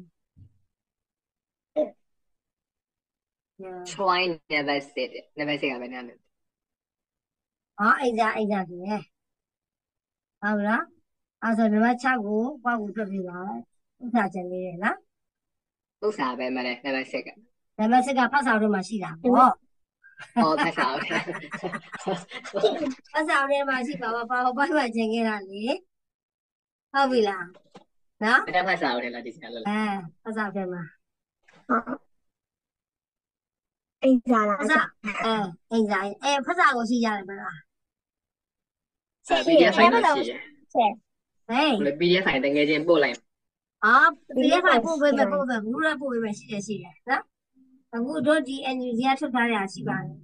try never sit never sit ကဘယ်နဲ့လဲအိမ်စာကြီးလေဟုတ်လားအဲ့ဆိုနံပါတ်6ကိုပေါက်ကိုတွက်ပြပါဥစ္စာချက်လေးလေနော်ဥစ္စာပဲမလဲ never sit ကနံပါတ်6ကဖတ်စာထဲမှာရှိတာပေါ့ဟောဖတ်စာဟုတ်တယ်ဖတ်စာထဲမှာရှိပါပါဘာမှချိန်ခဲ့တာလေဟုတ်ပြီလားနော်ဘယ်ဖတ်စာဟုတ်တယ်လားဒီစကားလို့ဖတ်စာထဲမှာအိမ်စားလားဖတ်စာအိမ်စာဖတ်စာကိုရှိရတယ်မလား PDF ဖိုင်တော့ရှိတယ်ဟေး PDF ဖိုင်တကယ်ချင်းပို့လိုက် PDF ဖိုင်ပို့ပေးမယ်ဘူးလည်းပို့ပေးမယ်ရှိတယ်နော်အခုတို့ဒီ NUG ကထုတ်ထားရရှိပါတယ်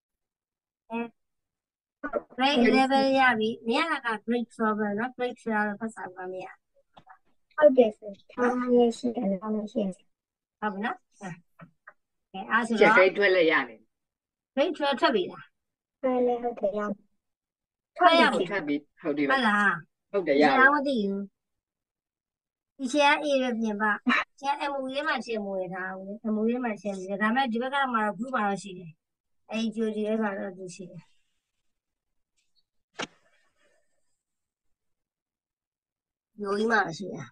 grade 11ရပြီနေရာက grade 12နော် grade 12ဖတ်စာကမရဟုတ်တယ်ဆိုထားရရှိတယ်လည်းရှိတယ်ဟုတ်ပြီနော်အဲ့ဆိုချက်တော့ grade 12လည်းရတယ် grade 12ထွက်ပြီလားဖဲလည်းဟုတ်တယ်ရထွက်ရဟုပြီတ်ထပ်ပြီးဟုတ်တယ်ဟုတ်လားဟုတ်တယ်ဆရရာတယ်မသိဘူးဒီဆရာ A ပဲပြင်ပါဆရာ MOE ထဲမှာရှင်းမွေထားဘူး MOE ထဲမှာရှင်းတယ်ဒါပေမဲ့ဒီဘက်ကမှာတော့ group မှာတော့ရှိတယ်အဲ့ဒီ GOG ထဲမှာတော့သူရှိတယ်ရိုးကြီးမှာရှိတယ်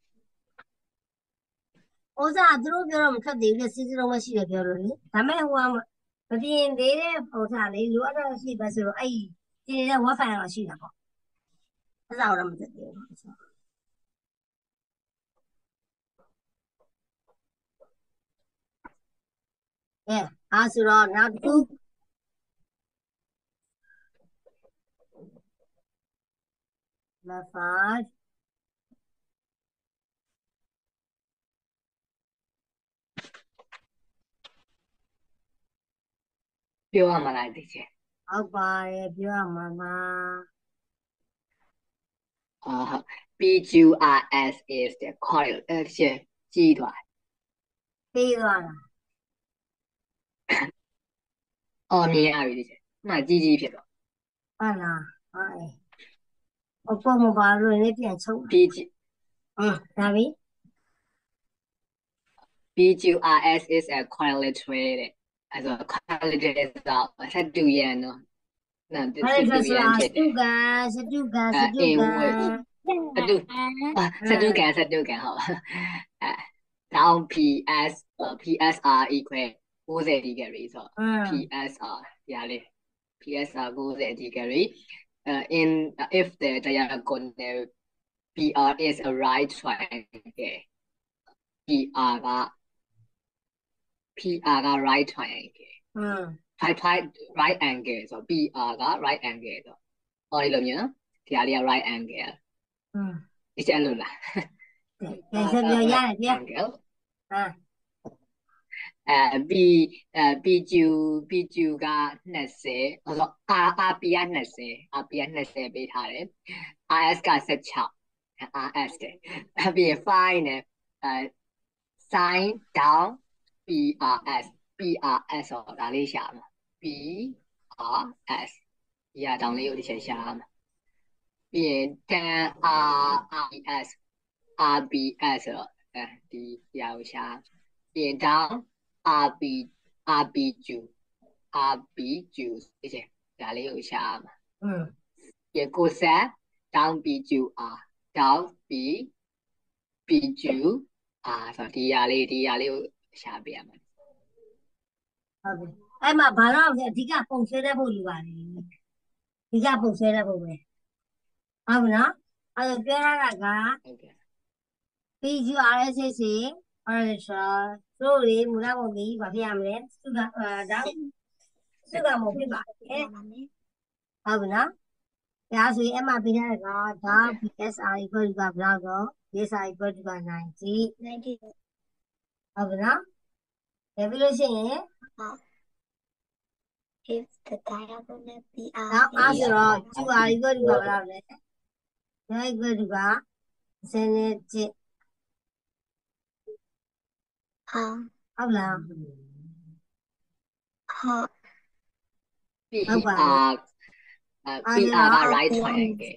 ဥစားသူတို့ပြောတော့မခက်သေးဘူးလေစစ်စစ်တော့မရှိတယ်ပြောလို့လေဒါပေမဲ့ဟိုကမပြင်သေးတဲ့ပုံစံလေးလိုအပ်တော့ရှိပါဆိုတော့အဲ့ဒီနေတဲ့ wifi တော့ရှိတာပေါ့ဥစားတော့မသိသေးဘူးအဲ့ဆိုတော့နောက်တစ်ခု5 ပြောရမှာလားဒီချက်ဟုတ်ပါတယ်ပြောရမှာပါ PQRS is the correlation ကြီးသွားပြီးသွားတာမြင်ရပြီဒီချက်မှကြီးဖြစ်တော့ဟုတ်လားဟုတ်အပေါ်မှာပါလို့လည်းပြန်ချုပ် PQ ဒါပြီ PQRS is a correlatory တဲ့အဲ့တော့ correlatory ဆိုဆက်တူရန်နော်နော်အဲ့ဒါတူဆိုရန်တော့ဖြစ်တယ်စတုကန်ဟုတ်စတုကန်ဟုတ်တောင်း PSR equal 90 degree ဆိုတော့ PSR ဒီဟာလေး PSR 90 degree. If the diagonal PR is a right triangle, PR က right triangle. Right angle ဆို PR က right angle ဆိုဟောဒီလိုမျိုးနော်ဒီဟာလေးက right angle ဒီချက်လို့လားကဲဆက်ပြောရတယ်ဗျာ angle ဟာ PQ က20ဟောဆို RP က20ပေးထားတယ် RS က16 RS တဲ့ပြီးရင် phi နဲ့sin down PRS ဆိုဒါလေးရှာမှာ PRS ဒီဟာတောင်လေးကိုတစ်ချက်ရှာမှာပြီးရင် tan RBS ဆိုတော့ဒီဟာကိုရှာပြီးရင် down RBQ ဒီချက်ဒါလေးကိုရှာမှာပြီးရင် cosine down PQR down PQ ဆိုဒီဟာလေးကိုရှာပေးရမှာဟုတ်ပြီအဲ့မှာဘာလို့အဓိကပုံဆွဲတဲ့ဖို့လိုပါလဲအဓိကပုံဆွဲတဲ့ဖို့ပဲဟုတ်ပြီနော်အဲ့တော့ပြောရတာကဟုတ်ကဲ့ PQRSS အဲ့ဒါဆိုလေမူလပုံကြီးဘာဖြစ်ရမလဲစုကဒါမဖြစ်ပါဘူးဟုတ်ပြီနော်ဒါဆိုရင်အမှပေးထားတာကဒါ PSR equal to ဘယ်လောက်တော့ PSR equal to 90ဟုတ်ပြီနော်ဒါပြီးလို့ရှိရင် if the diagonal PR နောက်အားဆိုတော့ QR equal to ဘယ်လောက်လဲ QR equal to က7နဲ့7ဟုတ်လားဟုတ် PR က right triangle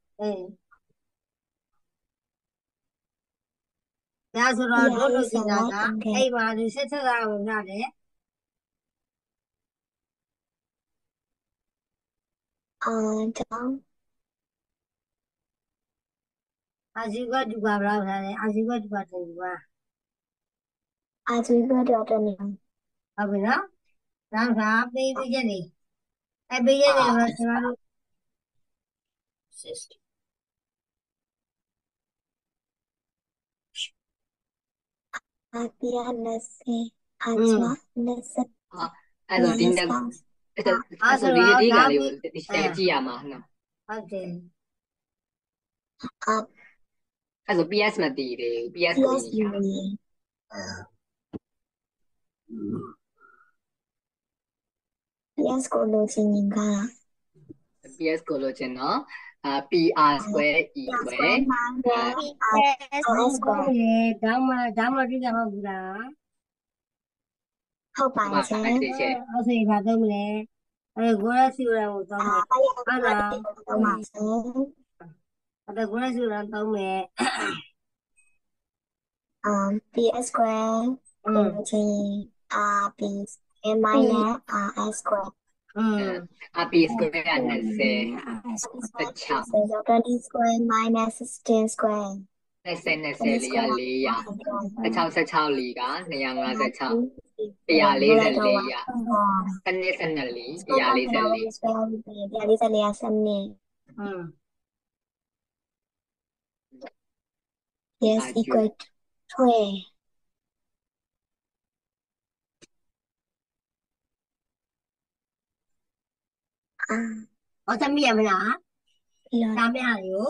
ဒါဆိုတော့တို့လို့ရှိတာကအဲ့ပါဒီဆက်ဆက်ကဝင်လာတယ် down အာဇီကတူပါဘယ်လောက်ထားလဲအာဇီကတူပါတူပါ as we go down the name ဟုတ်ပြီနော်နောက်ခါပေးပေးချက်နေအဲ့ပေးချက်နေတော့ကျွန်တော်တို့ 60 PR 20 as well အဲ့တော့ဒီနေ့အဲ့ဆိုဒီကလေးကိုဒီစကြည့်ရမှာနော်ဟုတ်တယ်အဲ့ဆို PS မတည်သေးဘူး PS ကိုကြည့်ရ PS ကိုလို့ချင်းရင်က PS ကိုလို့ချင်းနော်PR square equal PS ကိုဒါမှတွေ့ကြမှာဘူးလားဟုတ်ပါရဲ့အဲ့ဒီချက်အဲ့ဆိုရင်ဘာသုံးမလဲအဲ့ကိုရစီရံကိုသုံးမယ်ဟုတ်လားတော့မှာဆိုအဲ့ကိုရစီရံသုံးမယ် PS square ကိုလို့ချင်း RP minus RS square RP square က20 so 20 square minus 16 square 20လေးက400 16လေးက256 144ရ12လေး144 144စနစ် yes equal to 12 ဟောသမီးရမလားပြီးတော့ဒါမဲ့ဟာတွေကို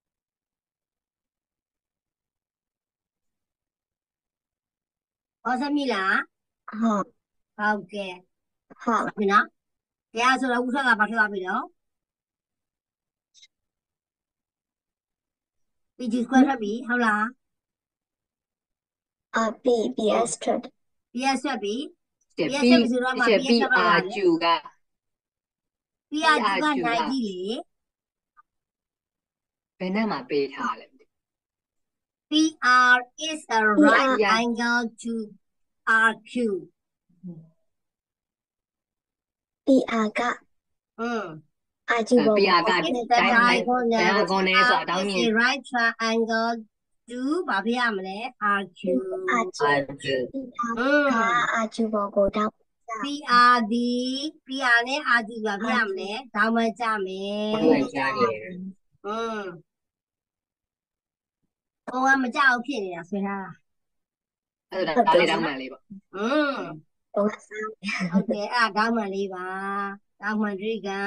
ဟောသမီးလားဟုတ်ဟုတ်ကဲ့ဟုတ်ပြီနော်တရားဆိုတော့ဥထွက်ကဘာထွက်သွားပြီတော့ PG square ထွက်ပြီဟုတ်လား PS ထွက် PS ထွက်ပြီ PRQ က PRQ က90လေဘယ်နဲ့မှပေးထားလဲ PR is a right angle to RQ PR က RQ ပေါ် PR က is the diagonal ဆိုအတောင်းမြင် is a right triangle to ဘာဖြစ်ရမလဲ RQ RQ က RQ ပေါ်ကိုတောက် PR ဒီ PR နဲ့ RT ကပြရမလဲတောင်းမကြမယ်ဟုတ်ကြတယ်ဟိုကမကြောက်ဖြစ်နေတာဆွဲထားတာအဲ့ဒါဒါလေးတောင်းမှန်လေးပေါ့တော့စားဟုတ်တယ်အဲ့ဒါတောင်းမှန်လေးပါတောင်းမှန်တွေ့ကန်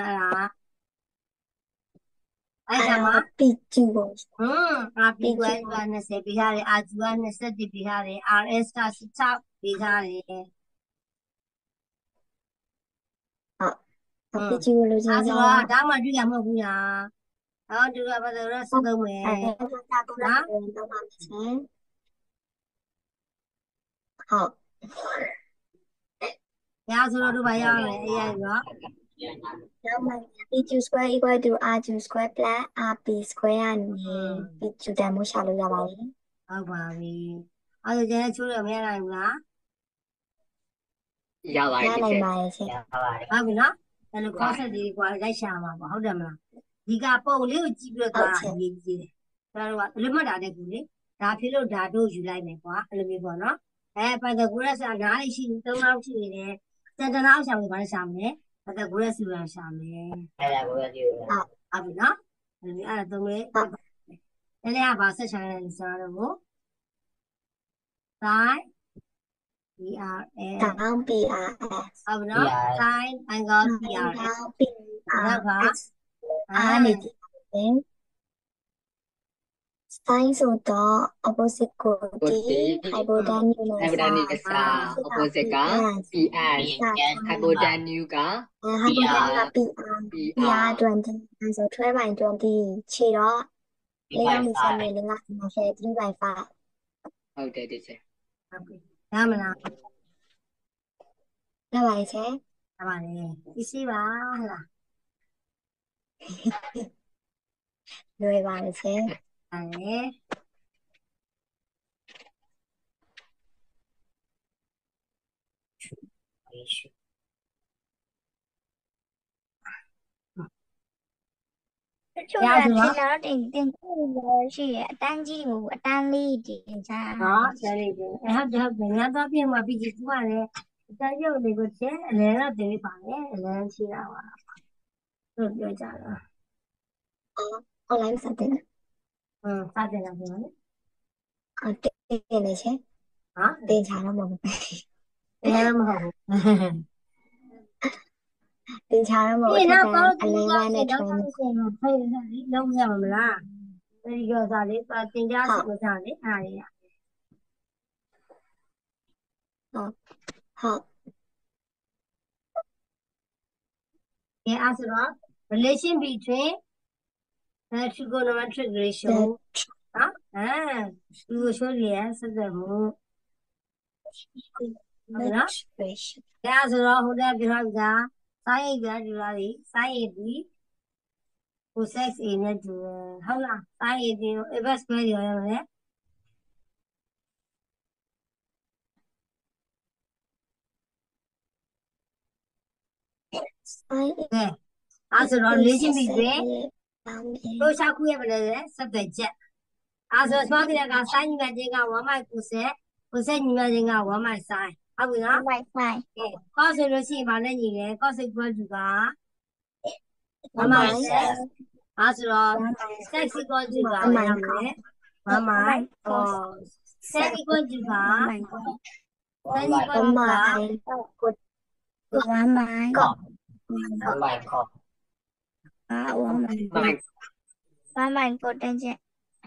အဲ့ဒါမှာပြီးကျူကို RP က20ပေးထားတယ် RG က21ပေးထားတယ် RS က16ပေးထားတယ်ပြီးကျူလို့ချင်းအဲ့တော့ဒါတောင်းမှတွေ့ကန်မဟုတ်ဘူးလားဟောသူကဘာလို့လဲစသုံးမယ်အဲ့ဒါကတော့တော့ပါမယ်ရှင်ဟုတ်။ညာဆိုတော့တို့ဘာရအောင်လဲအေးရရောနောက်မှ PQ square equal to RQ square plus RP square ကနေ PQ တန်ဖို့ရှာလို့ရပါတယ်။ဟုတ်ပါပြီ။အဲ့ဒါကျန်ချိုးရမရနိုင်ဘူးလားရပါရတယ်နိုင်ဒီပါတယ်ရှင်။ဟုတ်ပြီနော်။အဲ့လို concept တွေကွာလိုက်ရှာမှာပေါ့ဟုတ်တယ်မလား။ဒီကပုံလေးကိုကြည့်ပြီးတော့သွားရေးကြည့်တယ်။ဒါတော့က limit တာတဲ့ကူလေ။ဒါဖြစ်လို့ဒါတို့ယူလိုက်မယ်ကွာအဲ့လိုမျိုးပေါ့နော်။Pythagoras ကနားလေးရှိ3လောက်ရှိနေတယ်။တန်တနာအောင်ရှာလို့ဘာလဲရှာမလဲ။ Pythagoras ကိုရှာမယ်အဲ့ဒါကိုကြည့်ရအောင်။ဟုတ်ပြီနော်။အဲ့ဒါသုံးလေး။အဲ့ဒါကဘာဆက်ရှာလဲဆိုတော့ sin PRS တောင်း PRS ဟုတ်ပြီနော် sin angle PRS တောင်းဟုတ်ပါ PRS အားနေကြည့်တယ် sin ဆိုတော့ opposite ကိုကိုဒီဒီ hypotenuse နဲ့ hypotenuse က opposite က PS hypotenuse က hypotenuse က PR 20ဆို12 by 20ခြေတော့4.5 mm 3/5 ဟုတ်တယ်ဒီချက်ဟုတ်ပြီရမလားရပါတယ်ရှင်ရပါတယ်သိရှိပါဟလားလွယ်ပါတယ်ရှင်အဲ့တချို့ကထင်တော့တင်ခုလို့ရှိရအတန်းကြီးကိုအတန်းလေးတင်ချာနော်ဆယ်လေးပဲဟုတ်တယ်ငါတော့ပြင်မှာပြီးကြည့်သူကလည်းအတန်းရုပ်တွေကိုချက်အလဲတော့တင်ပါလေအလဲရှိတာပါလို့ပြောကြတာ online စတင်စတင်လာပြီလေဟုတ်တယ်နေရှင်နော်တင်ချာတော့မဟုတ်ဘူးအဲ့မဟုတ်ဘူးတင်ချာတော့မဟုတ်ဒီဘူးနောက်တော့အလဲကနဲ့တော့ train ဆိုရင်ဖိတ်နေလုံးရမှာမလားဒီကြောစားလေးတင်ကြစမစားလေအားရဟုတ်ကဲအဲ့ဆိုတော့ relation between the trigonometric ratio နော်ဒီကိုရှိုးရဆက်သက်မှုဟုတ်နော် ratio ဒါဆိုတော့ဟိုတက်ပြောထားတာ sin a ကဒီလားဒီ sin a ဒီ cosec a နဲ့တူတယ်ဟုတ်လား sin a ဒီ a bus square ရောရမယ် sin ကဲအဲ့ဆိုတော့ relation between တောင်းပြီးတို့ရှာခုရမယ်လေဆက်သက်ချက်အဲ့ဆိုတော့ဒီက sin ညီမချင်းက1 cosec cosec ညီမချင်းက1 sin ဟုတ်ပြီနော် Wi-Fi ကဲ cos ဆိုလို့ရှိရင်ဗာနဲ့ညီတယ် cos equal to က 1 sec အဲ့ဆိုတော့ sec equal to ကရမယ်1 cos sec equal to က sec equal to က 1 my ကောမိုင်ကော 1 my မိုင် 1 my ကိုတန်းချက်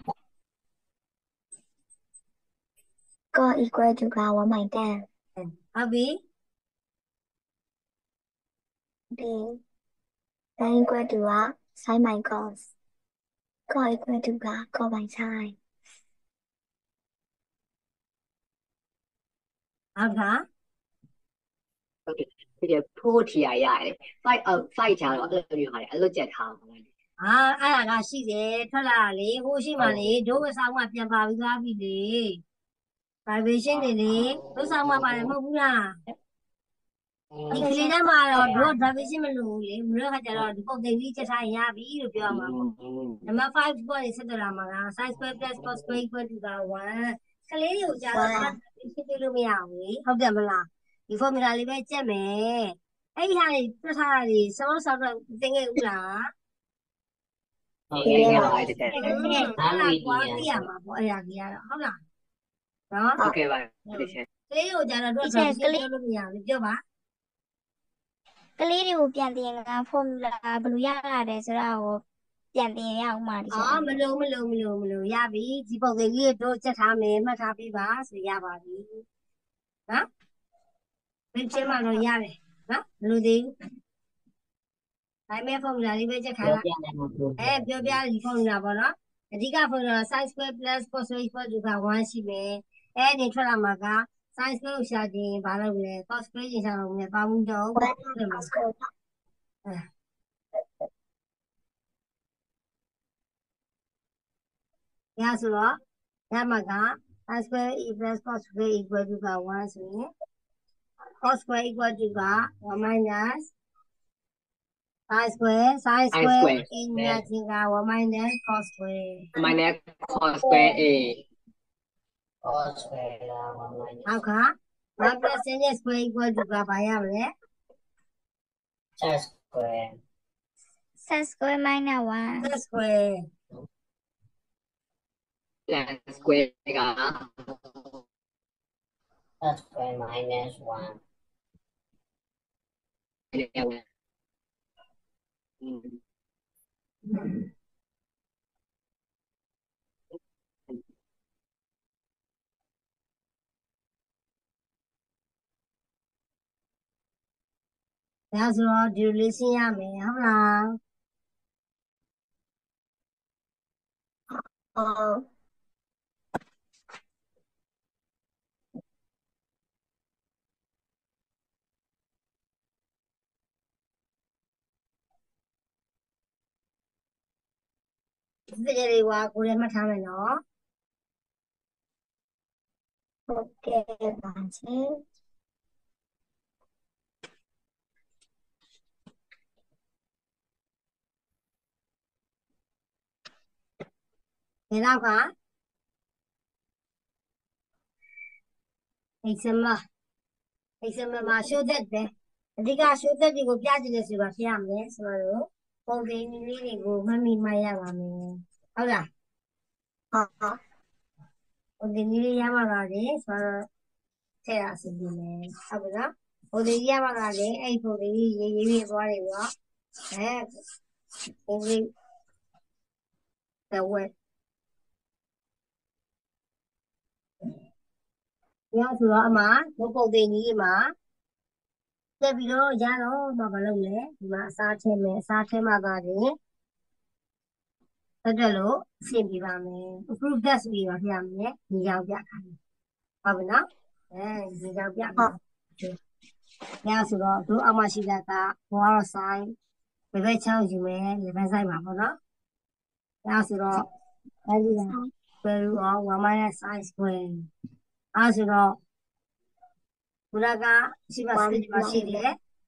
ก็ equal to က1 my 10 ဟုတ်ပြီဒီ sin equal to က sin my cos cos equal to က cos by sin ဟုတ်ကဲ့ဒီကဖိုးထီရရတယ် fight out fight ချာတော့အဲ့လိုမျိုးဟာလေအဲ့လိုကြက်ထားပါလားအဲ့ဒါကရှိတယ်ထွက်လာတာလေဟိုရှိမှလေဒုဝဆောင်မှပြန်ပါပြီးသားပြီလေ vibration တွေလေဒုဆောင်မှပါတယ်မဟုတ်ဘူးလားဒီကလေးတည်းမှာတော့ဒု vibration မလို့ဘူးလေမလို့ခါကျတော့ဒီပုံသိပြီးချက်ထားရင်ရပြီလို့ပြောမှာပေါ့နံပါတ်5ပေါ်နေဆက်တော့လာမှာက sin square plus cos square equal to 1ကလေးတွေကိုကြားတော့ဖြစ်လို့မရဘူးလေဟုတ်တယ်မလားဒီ formula လေးပဲကြက်မယ်အဲ့ဒီဟာတွေတွက်ထားတာတွေစလုံးဆောက်တော့သင်ခဲ့ဦးလားဟုတ်ကဲ့ရပါတယ်တကယ်ဟုတ်လားကွာသိရမှာပေါ့အဲ့ဒါကြီးကတော့ဟုတ်လားနော်ဟုတ်ကဲ့ပါတကယ်ကလေးကိုကြတော့တော့ပြောလို့မရဘူးပြောပါကလေးတွေကိုပြန်တင်ကဖော်မူလာဘယ်လိုရရတယ်ဆိုတော့ကိုပြန်တင်ရအောင်ပါဒီချက်မလို့ရပြီဒီပုံစံကြီးတို့ချက်ထားမယ်မှတ်ထားပေးပါဆိုရပါပြီနော်ဘယ်ချက်မှတော့ရတယ်နော်ဘယ်လိုသေးဘူးဒါပေမဲ့ formula လေးပဲချက်ထားလိုက်ပြောပြဒီ formula ပေါ့နော်အဓိက formula sin square plus cos square equal to က1ရှိမယ်အဲ့ဒီထွက်လာမှာက sin square ကိုရှာခြင်းဘာလို့လဲ cos square ရင်ရှာတော့မယ်ပါမှုတော့တယ်မှာရဆိုတော့ရမှာက sin square e plus cos square equal to က1ဆိုရင် cos square equal to က1 minus sin square in ညာချင်းက1 minus cos square minus cos square a cos square က1 minus ဟုတ်က1 plus sin square equal to ကဘာရမလဲ sin square set square minus 1 sin square tan square က sin square minus 1 ဒါဆိုတော့ဒီလိုလေးရှင်းရမယ်ဟုတ်လားဟုတ်ဒီကြလေးကကိုယ်လည်းမှတ်ထားမယ်နော်ဟုတ်ကဲ့ပါရှင်ဒီနောက်က exam မှာ show that ပဲအဓိက show that တွေကိုပြချင်တယ်ဆိုတာပြရမယ်ဆိုတော့ပုံစံလေးတွေကိုမှတ်မိမှတ်ရပါမယ်ဟုတ်လားဟုတ်ပုံစံလေးရမှာပါလေဆိုတော့ထည့်ရအစီအစဉ်မယ်ဟုတ်ပြီနော်ပုံစံရမှာပါလေအဲ့ပုံစံရေးရေးသွားတယ်ပေါ့ပုံစံတဲ့ဝက်ရဆိုတော့အမှဘုတ်ပုံစံကြီးမှာတက်ပြီးတော့ရတော့မဘာလုပ်လဲဒီမှာအစားထည့်မယ်အစားထည့်မှသာရင်တက်လို့အဆင်ပြေပါမယ် approve that ဆိုပြီးတော့ပြရမယ်ဒီရောက်ပြခိုင်းဟုတ်ပြီနော်ဒီရောက်ပြမယ်ရဆိုတော့တို့အောက်မှာရှိတာကဘောရဆိုင်ဘယ်ဘက်ချောင်းယူမယ်ဒီဘက်ဆိုင်မှာပေါ့နော်ရဆိုတော့အဲဒီက square root of 1 minus sin square အဲ့ဆိုတော့ဘုရားကရှိပါစေဒီမှာရှိတယ်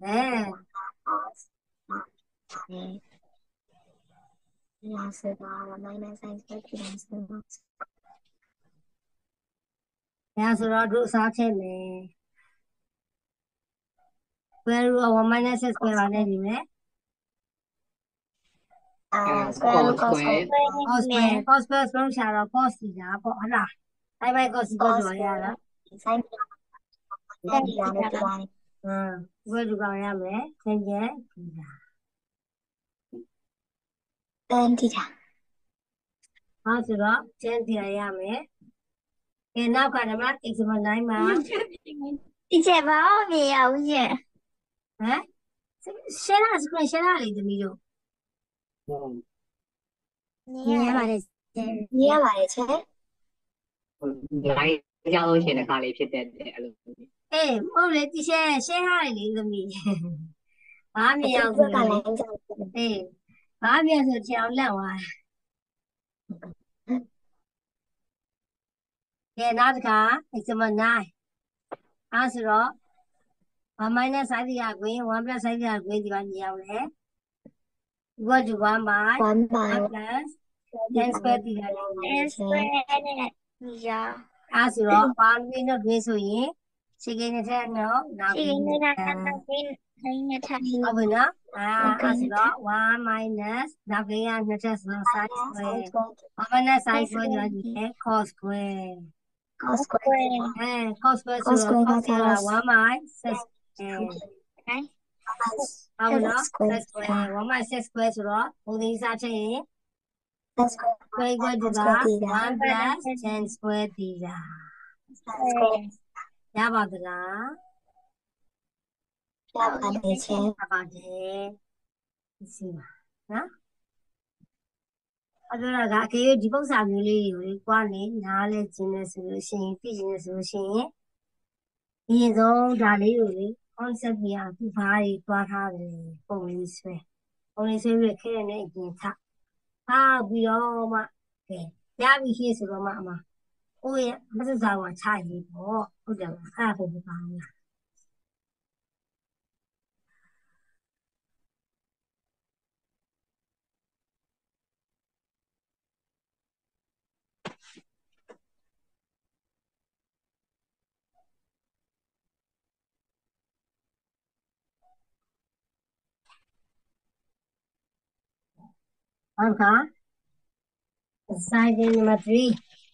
လာစပါminus sin square ပြန်စပါရဆိုတော့တို့အစားထည့်မယ် square root of 1 minus x square ပါနဲ့ဒီမယ် square root cos square cos square ဆုံးရှာတော့ cos စီတာပေါ့ဟုတ်လားအဲ့ဘက် cos စီတော့ရတာ sin ပြန်ဒီလာနဲ့တွားဘယ်လိုကောင်းရမလဲဆင်ကျဲဒီတာ tan theta ဟာဆိုတော့ကျန်ဒီရမယ်နောက်ကဓမ္မ example 9မှာဒီချက်ပါအောင်မြင်ရအောင်ရှင် share လာ screen share လာလေသမီးတို့မြင်ရပါတယ်မြင်ရပါတယ်ချက် line ကြောင်းရှင်တစ်ခါလေးဖြစ်တဲ့အဲ့လိုဟုတ်လေဒီ share လာလေသမီးဘာမြင်အောင်ကဆိုလိုလဲင်းကြောင့်ဘာမြင်ဆိုချောင်းလက်သွားနောက်တစ်ခါ example 9အဲ့ဆိုတော့ 1 minus sin ဒီကကွင်း1 plus sin ဒီကကွင်းဒီမှာမြင်အောင်လေ equal to 1 by 1 by 1 plus tan square ဒီကလည်း tan square နဲ့မြင်ရအဲ့ဆိုတော့ဘာလို့နဲ့တွင်းဆိုရင်ရှိကိန်းတစ်ထက်နော်နောက်ရှိကိန်းနေတစ်တာထက်နောက်ကိန်းနဲ့ထိုင်ဟုတ်ပြီနော်ကိန်းဆိုနဲ့ထိုတော့င် 1 minus နောက်ကိန်းက2ထပ်ဆိုတော့ sin square minus cos 1 minus sin square ဆိုတော့ဒီ cos square square cos square ဆို cos တော့ square cos ကကျကတော့ 1 by sec square တိုင်းဟုတ်ပြီနော် square sec square 1 by sec square ဆိုတော့ဘုံဒီစားချက်ရင် square square equal to square တည်တာ 1 plus tan square theta square ရပါသလားရပါတယ်ချင်းရပါတယ်စီပါနော်အဲ့တော့ကအကေဒီပုံစံမျိုးလေးတွေကိုလေကွာနေနားလဲခြင်းနဲ့ဆိုလို့ရှိရင်သိခြင်းနဲ့ဆိုလို့ရှိရင်အရင်ဆုံးဒါလေးကိုလေ concept ကြီးအောင်သူဘာတွေတွားထားတယ်ပုံလေးဆွဲပြီးခဲရတဲ့အရင်ထထားပြီးတော့မှကဲရပြီရှိဆိုတော့မှအမကိုယ့်ရဲ့မစစာကချရေးပေါ့ဟုတ်တယ်လားအဲ့ဒါပုံပါလားဟုတ်ကဲ့ Assignment number 3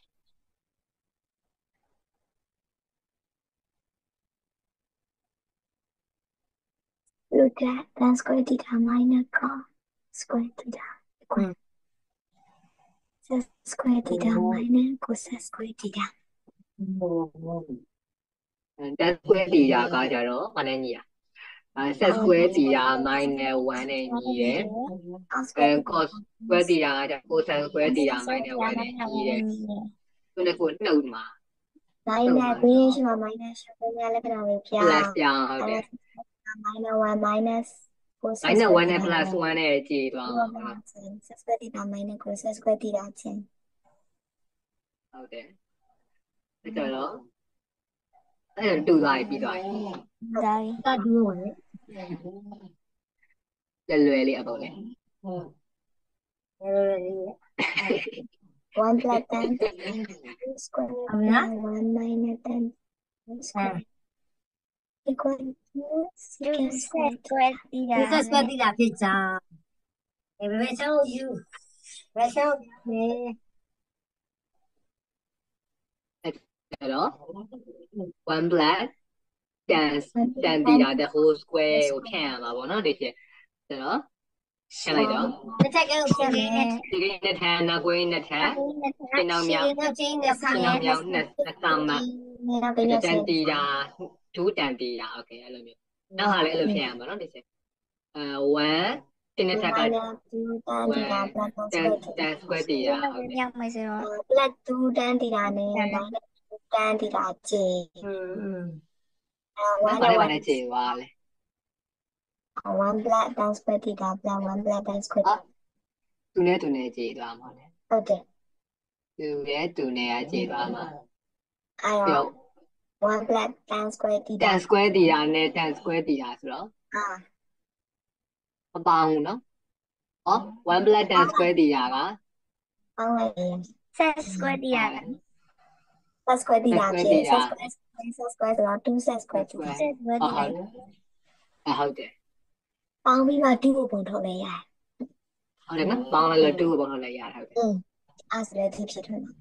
look at tan square theta minus cos square theta equal sec square theta minus cos square theta tan square တီရာကကြတော့ဘာနဲ့ညီอ่า set square တီရာ minus 1နဲ့ညီရယ် cos square တီရာကကြ cosine square တီရာ minus 1နဲ့ညီရယ်သူနဲ့ကိုနှုတ်မှာ minus ဘင်းရှိမှာ minus ရှိမှာလက္ခဏာတွေပြောင်း plus ပြောင်းဟုတ်တယ် minus 1 minus cos minus 1နဲ့ plus 1နဲ့ကြည်သွားမှာပေါ့နော် sec square theta minus cos square theta ချင်းဟုတ်တယ်အဲ့တော့အဲ့တူသွားပြီပြီးသွားပြီဒါရီကတူးဝင်လွယ်လေးအပေါ့လေ 1 plus tan square 1 minus tan square equal to sec square theta ဒီဆက်စကွက်တိတာဖြစ်ကြဘယ်ချောင်းယူဘယ်ချောင်းနေအဲ့တော့1 plus tan theta the whole square ကိုဖြန့်ရမှာပေါ့နော်ဒီဖြစ်အဲ့တော့ဖြန့်လိုက်တော့တစ်ချက်ကကိုဖြတ်မယ်ဒီကိနဲ့ထန်နောက်ကွင်းနဲ့ထန်ဒီနောက်မြောက်နောက်ချင်းနဲ့ဆက်ဒီရနောက်မြောက်နှစ်သမ်းမနောက်ကိန်းနဲ့တန်တီတာဒူးတန်တီတာโอเคအဲ့လိုမျိုးနောက်ဟာလည်းအဲ့လိုဖြန့်ရမှာနော်ဒီချက်1တင်းနဲ့ထက်က 2 tan theta plus tan square တီတာဟုတ်တယ်ရောက်မယ်ဆိုတော့ plus 2 tan theta နဲ့ minus 2 tan theta ကျင်းဘာနဲ့ခြေသွားလဲ 1 plus tan square theta plus 1 plus tan square theta သူနဲ့ခြေသွားမှာလေဟုတ်တယ်သူနဲ့ခြေသွားမှာအဲ့တော့1 plus tan square theta tan square တီတာနဲ့ tan square တီတာဆိုတော့ မပေါင်းဘူးနော်ဟော1 plus tan square တီတာကပေါင်းလိုက်ရင် set square theta set square theta ကျင်း set square ဆိုတော့ 2 set square theta set square theta ဟုတ်တယ်ပေါင်းပြီးမှ2ကိုပုံထုတ်လိုက်ရတယ်ဟုတ်တယ်နော်ပေါင်းလိုက်လို့2ကိုပေါင်းလိုက်ရတယ်ဟုတ်တယ်အဲ့ဆိုလည်းဖြစ်ထွက်မှာ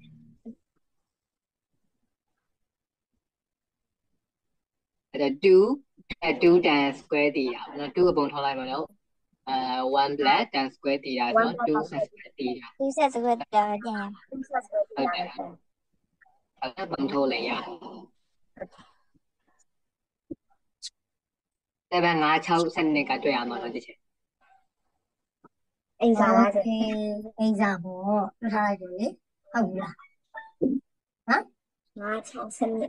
အဲ့တော့2 tan square တီတာပေါ့နော်2ကိုပုံထုတ်လိုက်ပါတော့1 plus tan square တီတာဆိုတော့2 set square တီတာ 2 set square theta ပြန်ရ2 set square theta အဲ့ပုံထုတ်လိုက်ရ756စနစ်ကတွေ့ရမှာတော့ဒီချက်အိမ်စာပါစေအိမ်စာပေါ့တွေ့ထားလိုက်တယ်လေဟုတ်ဘူးလား 5 6 7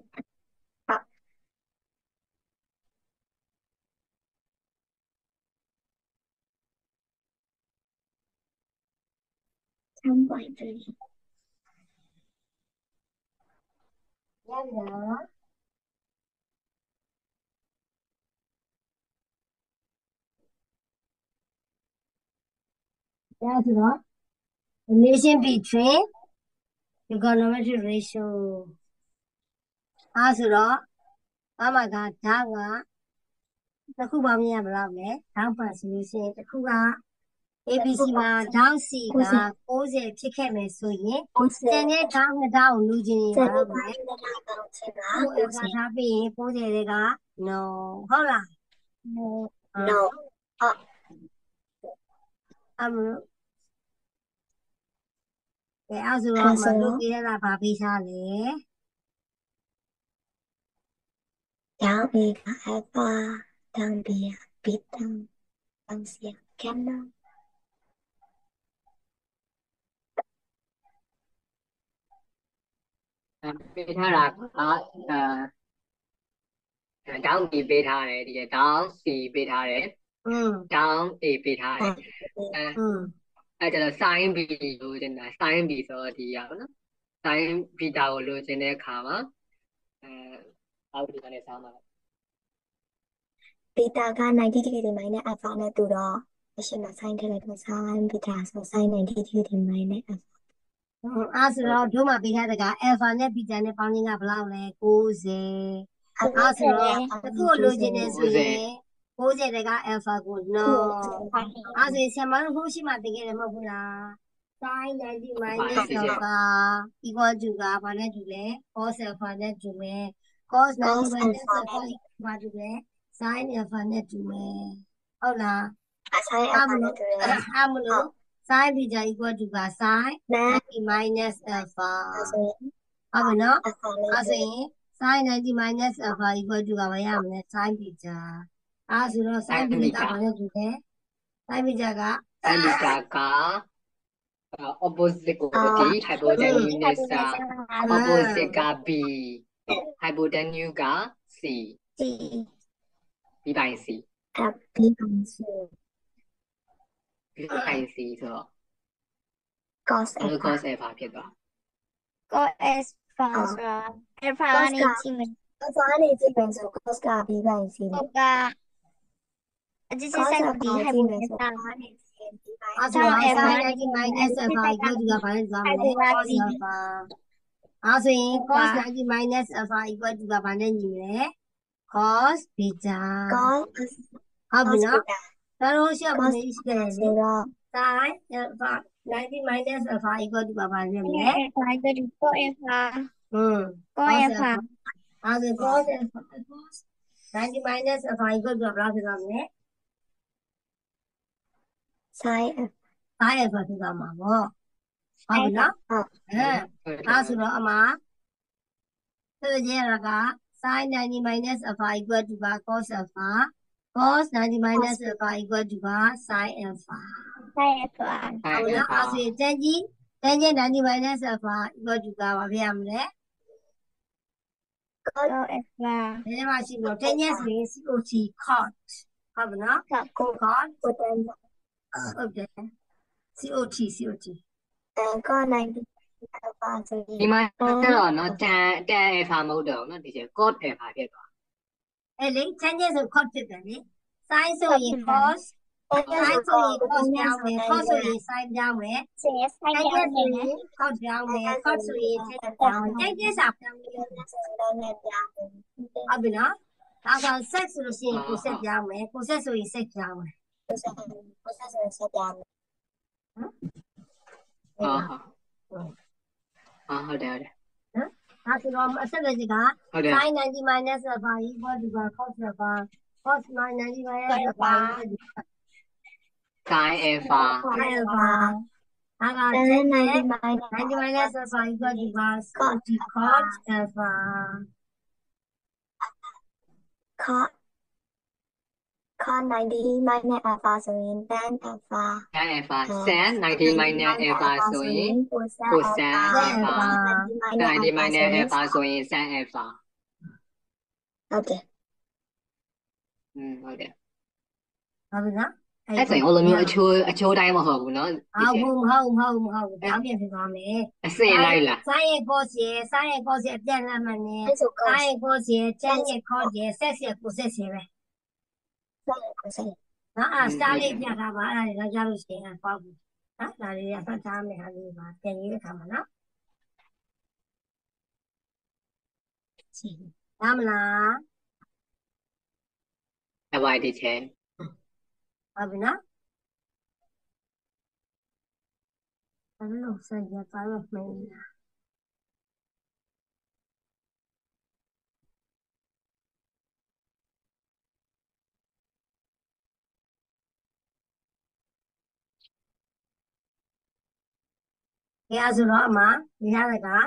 10.3 ရပြီလားဒါဆိုတော့ relation between trigonometric ratio ဆိုတော့ဘာမှကဓာတ်ကတစ်ခုမှမရဘလောက်လဲဓာတ်ပတ်ဆိုလို့ရှိရင်တစ်ခုက ABC မှာဓာတ် C က60ဖြစ်ခဲ့မယ်ဆိုရင်ကျန်တဲ့ဓာတ်နှစ်ဓာတ်ကိုလူချင်းရင်ဘာလို့လဲကိုယ်ကထားပြီးရင်60တွေက no ဟုတ်လား no အဲ့မလို့အဲ့ဆိုတော့မလုပ်ပြရတာဗာပေးစားလေ down A က alpha down B က beta down C က gamma ပေးထားတာတောင်း B ပေးထားတယ်ဒီတောင်း C ပေးထားတယ်တောင်း A ပေးထားတယ်အဲ့ကျတော့ sin B လို့တင်တာ sin B ဆိုတော့ဒီရပါနော် sin beta ကိုလိုချင်တဲ့အခါမှာအောက်ဒီကနေစားမှာ beta က90 degree မိုင်းနဲ့ alpha နဲ့တူတော့အရှင်းမှာ sin ထည့်လိုက်တော့ sin beta ဆို sin 90 degree မိုင်းနဲ့ alpha အဲ့ဆိုတော့တို့မှာပေးထားတဲ့က alpha နဲ့ beta နဲ့ပေါင်းခြင်းကဘယ်လောက်လဲ90အဲ့ဆိုတော့တစ်ခုလိုချင်တယ်ဆိုရင်60တက alpha ကို no အဲ့ဆိုရင်ဆရာမတို့ဟိုရှိမှတင်ခဲ့တယ်မဟုတ်ဘူးလား sin 90 minus alpha equal to ကဘာနဲ့တူလဲ cos alpha နဲ့တူမယ် cos 90 minus alpha ဘာတူလဲ sin alpha နဲ့တူမယ်ဟုတ်လား sin alpha နဲ့တူတယ်အဲ့မလို့ sin beta equal to က sin 90 minus alpha ဟုတ်ပြီနော်အဲ့ဆိုရင် sin 90 minus alpha equal to ကဘာရမလဲ sin beta အဲ့ဆိုတော့ sin beta ကဘာနဲ့တူလဲ sin beta က sin beta ကopposite ကိုဒီ hypotenuse က opposite က B hypotenuse က C C B by C B by C B by C ဆိုတော့ cos cos alpha ဖြစ်သွား cos alpha ဆိုတာ alpha ကနေကြည့်မယ် alpha ကနေကြည့်မယ်ဆို cos က B by C ဟုတ်ကအကြည့်စစ်ဆက်ဒီ hypotenuse အဲ့ဆိုတော့ sin 90 minus alpha equal to ကဘာနဲ့တူရမလဲ cos alpha အဲ့ဆိုရင် cos 90 minus alpha equal to ကဘာနဲ့ညီမလဲ cos beta cos ဟုတ်ပြီနော်ဒါတော့ရှေ့ဘယ်လိုရှိတယ်လဲဆိုတော့ sin alpha 90 minus alpha equal to ကဘာနဲ့မလဲ alpha equal to cos alpha cos alpha အဲ့ဆို cos alpha cos 90 minus alpha equal to ကဘယ်လောက်ဖြစ်သွားမလဲ sin sin alpha ဖြစ်သွားမှာပေါ့ဟုတ်ပြီနော်အဲ့ဆိုတော့အမဆက်ကြရတာက sin 90 minus alpha equal to က cos alpha cos 90 minus alpha equal to က sin alpha sin alpha ဟုတ်ပြီနော်အဲ့ဆိုရင်tangent 90 minus alpha equal to ကဘာဖြစ်ရမလဲ cos alpha ဒီထဲမှာရှိလို့ tangent ဆိုရင် cot cot ဟုတ်ပြီနော် cot ကိုတန်းဟုတ်တယ် cot cos 90 alpha ဆိုရင်ဒီမှာတော့เนาะ tan alpha မဟုတ်တော့เนาะဒီကျ cos alpha ဖြစ်သွားအဲ့လေ tangent ဆို cot ဖြစ်တယ်လေ sin ဆိုရင် cos sin ဆိုရင် cos ပြောင်းမယ် cos ဆိုရင် sin ပြောင်းမယ် sin sin tangent ပြောဆိုင်းနေရင် cot ပြောင်းမယ် cot ဆိုရင် tan ပြောင်းမယ် tangent စာပြောင်းမယ်ဆိုတော့လည်းပြောင်းဟုတ်ပြီနော်ဒါဆို sec ဆိုလို့ရှိရင် cosec ပြောင်းမယ် cosec ဆိုရင် sec ပြောင်းမယ် process ဆက်ပြောင်းဟုတ်ဟုတ်တယ်ဒါဆိုတော့အဆက်လက်ကြီးကဟုတ်တယ် sin 90 minus alpha equal to cos alpha cos 90 minus alpha sin alpha sin alpha ဒါက tan 90 90 minus alpha equal to cos alpha cos 90 minus alpha ဆိုရင် tan alpha tan alpha sin 90 minus alpha ဆိုရင် cos alpha 90 minus alpha ဆိုရင် sin alpha ဟုတ်တယ်ဟုတ်တယ်ဟုတ်ပြီနော်အဲ့ဆိုရင်ဟိုလိုမျိုးအချိုးတိုင်းမဟုတ်ဘူးเนาะဟုတ်ဒါအပြင်ဖြစ်သွားမယ်အစင်လိုက်လား sin ရဲ့ cos ရဲ့အပြန်လက်မှန်နဲ့အဲ့ဆို cos sin ရဲ့ cos ရဲ့ tan ရဲ့ cos ရဲ့ sec ရဲ့ cosec ရဲ့ပဲ cos နော်အဲ့ star လေးပြထားပါအဲ့ဒါလည်းကြားလို့ရှိရင်ပေါ့ဘူးနော်ဒါလေးကဖတ်ထားမယ်ဟာလေးပါပြန်ရေးတဲ့ခါမှာနော်ဒါမလား F Y ဒီချေဟုတ်ပြီနော်ဘယ်လိုဆက်ရပါမလဲဒီအဆိုတော့အမဒီရတယ်က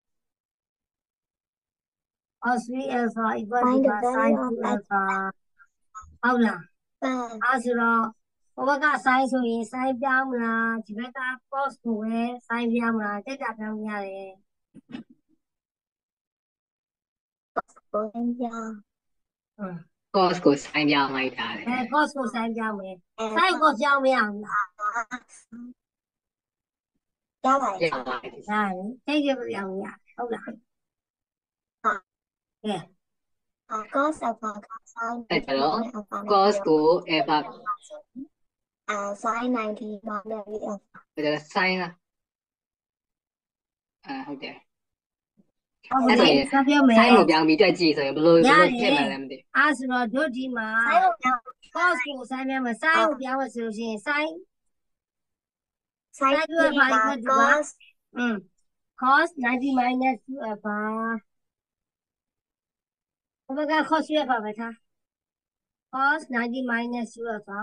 Osvi alpha equal Find to the sin value of 2 x. alpha ဟုတ်လား အဲဆိုတော့ဟိုဘက်က sin ဆိုရင် sin ပြောင်းမလားဒီဘက်က cos ကိုပဲ sin ပြောင်းမလားတက်တာပြောင်းရတယ်ကိုရင်းပြ cos ကို sin ပြောင်းလိုက်တာလေ cos ကို sin ပြောင်းမယ် sin ကိုပြောင်းမရဘူးလားရပါတယ်ရပါတယ်ဒါတိတ်ကြပြောင်းရဟုတ်လားကဲ cos alpha sin အဲ့ဒါတော့ cos ကို alpha sin 90 minus v alpha အဲ့ဒါ sin လားဟုတ်တယ်ဟုတ်ပြီဆက်ပြောမယ် sin ကိုပြောင်းပြီးတွက်ကြည့်ဆိုရင်ဘယ်လိုဖြစ်မှလဲမသိအဲဆိုတော့တို့ဒီမှာ sin ကိုပြောင်း cos ကို sin ပြောင်းမယ် sin ကိုပြောင်းမယ်ဆိုလို့ရှိရင် sin sin 2 alpha equal to cos cos 90 minus 2 alpha ဟိုဘက်က cos 2 alpha ပဲထား cos 90 minus 2 alpha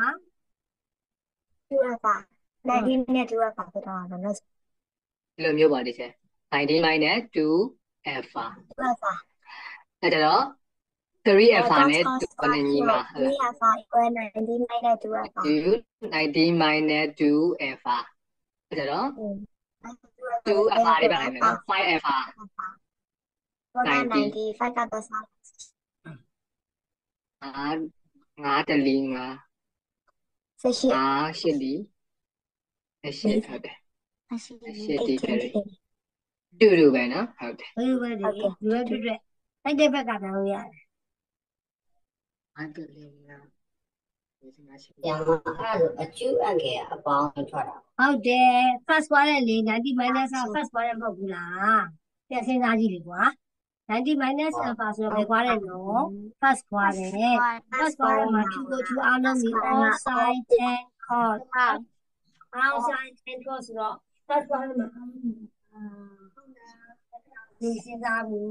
2 alpha 90 နဲ့2 alpha ဆိုတော့ဘယ်လိုဒီလိုမျိုးပါဒီချေ 90 minus 2 alpha 2 alpha အဲ့ဒါတော့3 alpha နဲ့2နဲ့ညီမှာ 3 alpha equal 90 minus 2 alpha 90 minus 2 alpha အဲ့ဒါတော့2 alpha တွေပါနိုင်မယ်နော်5 alpha 95ကတော့စား 5တလီ5 18 8လီ8ဟုတ်တယ် 8ဒီကရီတူပဲနော်ဟုတ်တယ်ဘယ်လိုပဲဒီလိုပဲတွေ့တိုက်တဲ့ဘက်ကပြောင်းလို့ရတယ် 5တလီ5 ပြန်မအဲ့ဒါဆိုအကျူအငယ်အပေါင်းထွက်တာဟုတ်တယ် first သွားတဲ့လေ90 minus က first သွားတဲ့မဟုတ်ဘူးလားပြန်စဉ်းစားကြည့်လေကွာ90 minus alpha ဆိုတော့ဘယ်ကွာတယ်နော် first ကွာတယ် first ကွာတယ်မှာ2ကို2အားလုံးဒီ all sin 10 cos all sin 10 cos ဆိုတော့ first ကွာတယ်မှာဒီစဉ်းစားဘူး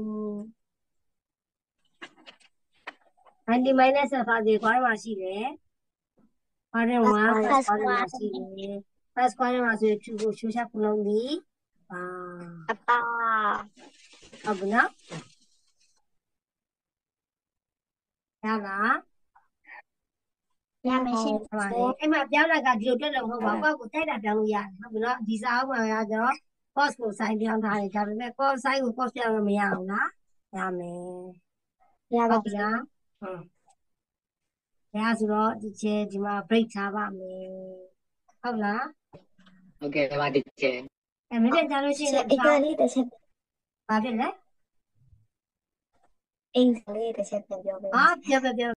90 minus alpha ဒီကွာတယ်မှာရှိတယ်ကွာတယ်မှာ first ကွာတယ်မှာရှိတယ် first ကွာတယ်မှာဆိုရင်2ကိုချိုးချခုလုံးဒီအပါဟုတ်ပြီနော်ရလားရမယ်ရှိဟုတ်ပါတယ်အဲ့မှာပြောင်းတာကဒီလိုတက်တယ်မဟုတ်ပါဘူးကိုယ့်ကိုတိုက်တာပြောင်းလို့ရတယ်ဟုတ်ပြီနော်ဒီစာအုပ်မှာရတော့ cos ကို sin ပြောင်းထားတယ်ဒါပေမဲ့ cos sin ကို cos ပြောင်းလို့မရဘူးလားရမယ်ရဟုပါတ်ပြီလားဒါဆိုတော့ဒီမှာ break ထားပါမယ်ဟုတ်လားဟုတ်ကဲ့ပါဒီချေအဲ့မင်းပြန်ကြလို့ရှိရင်အင်္ဂလိပ်တစ်ချက်ဘာဖြစ်လဲအင်္ဂလိပ်တစ်ချက်ပြန်ပြောပေးပြော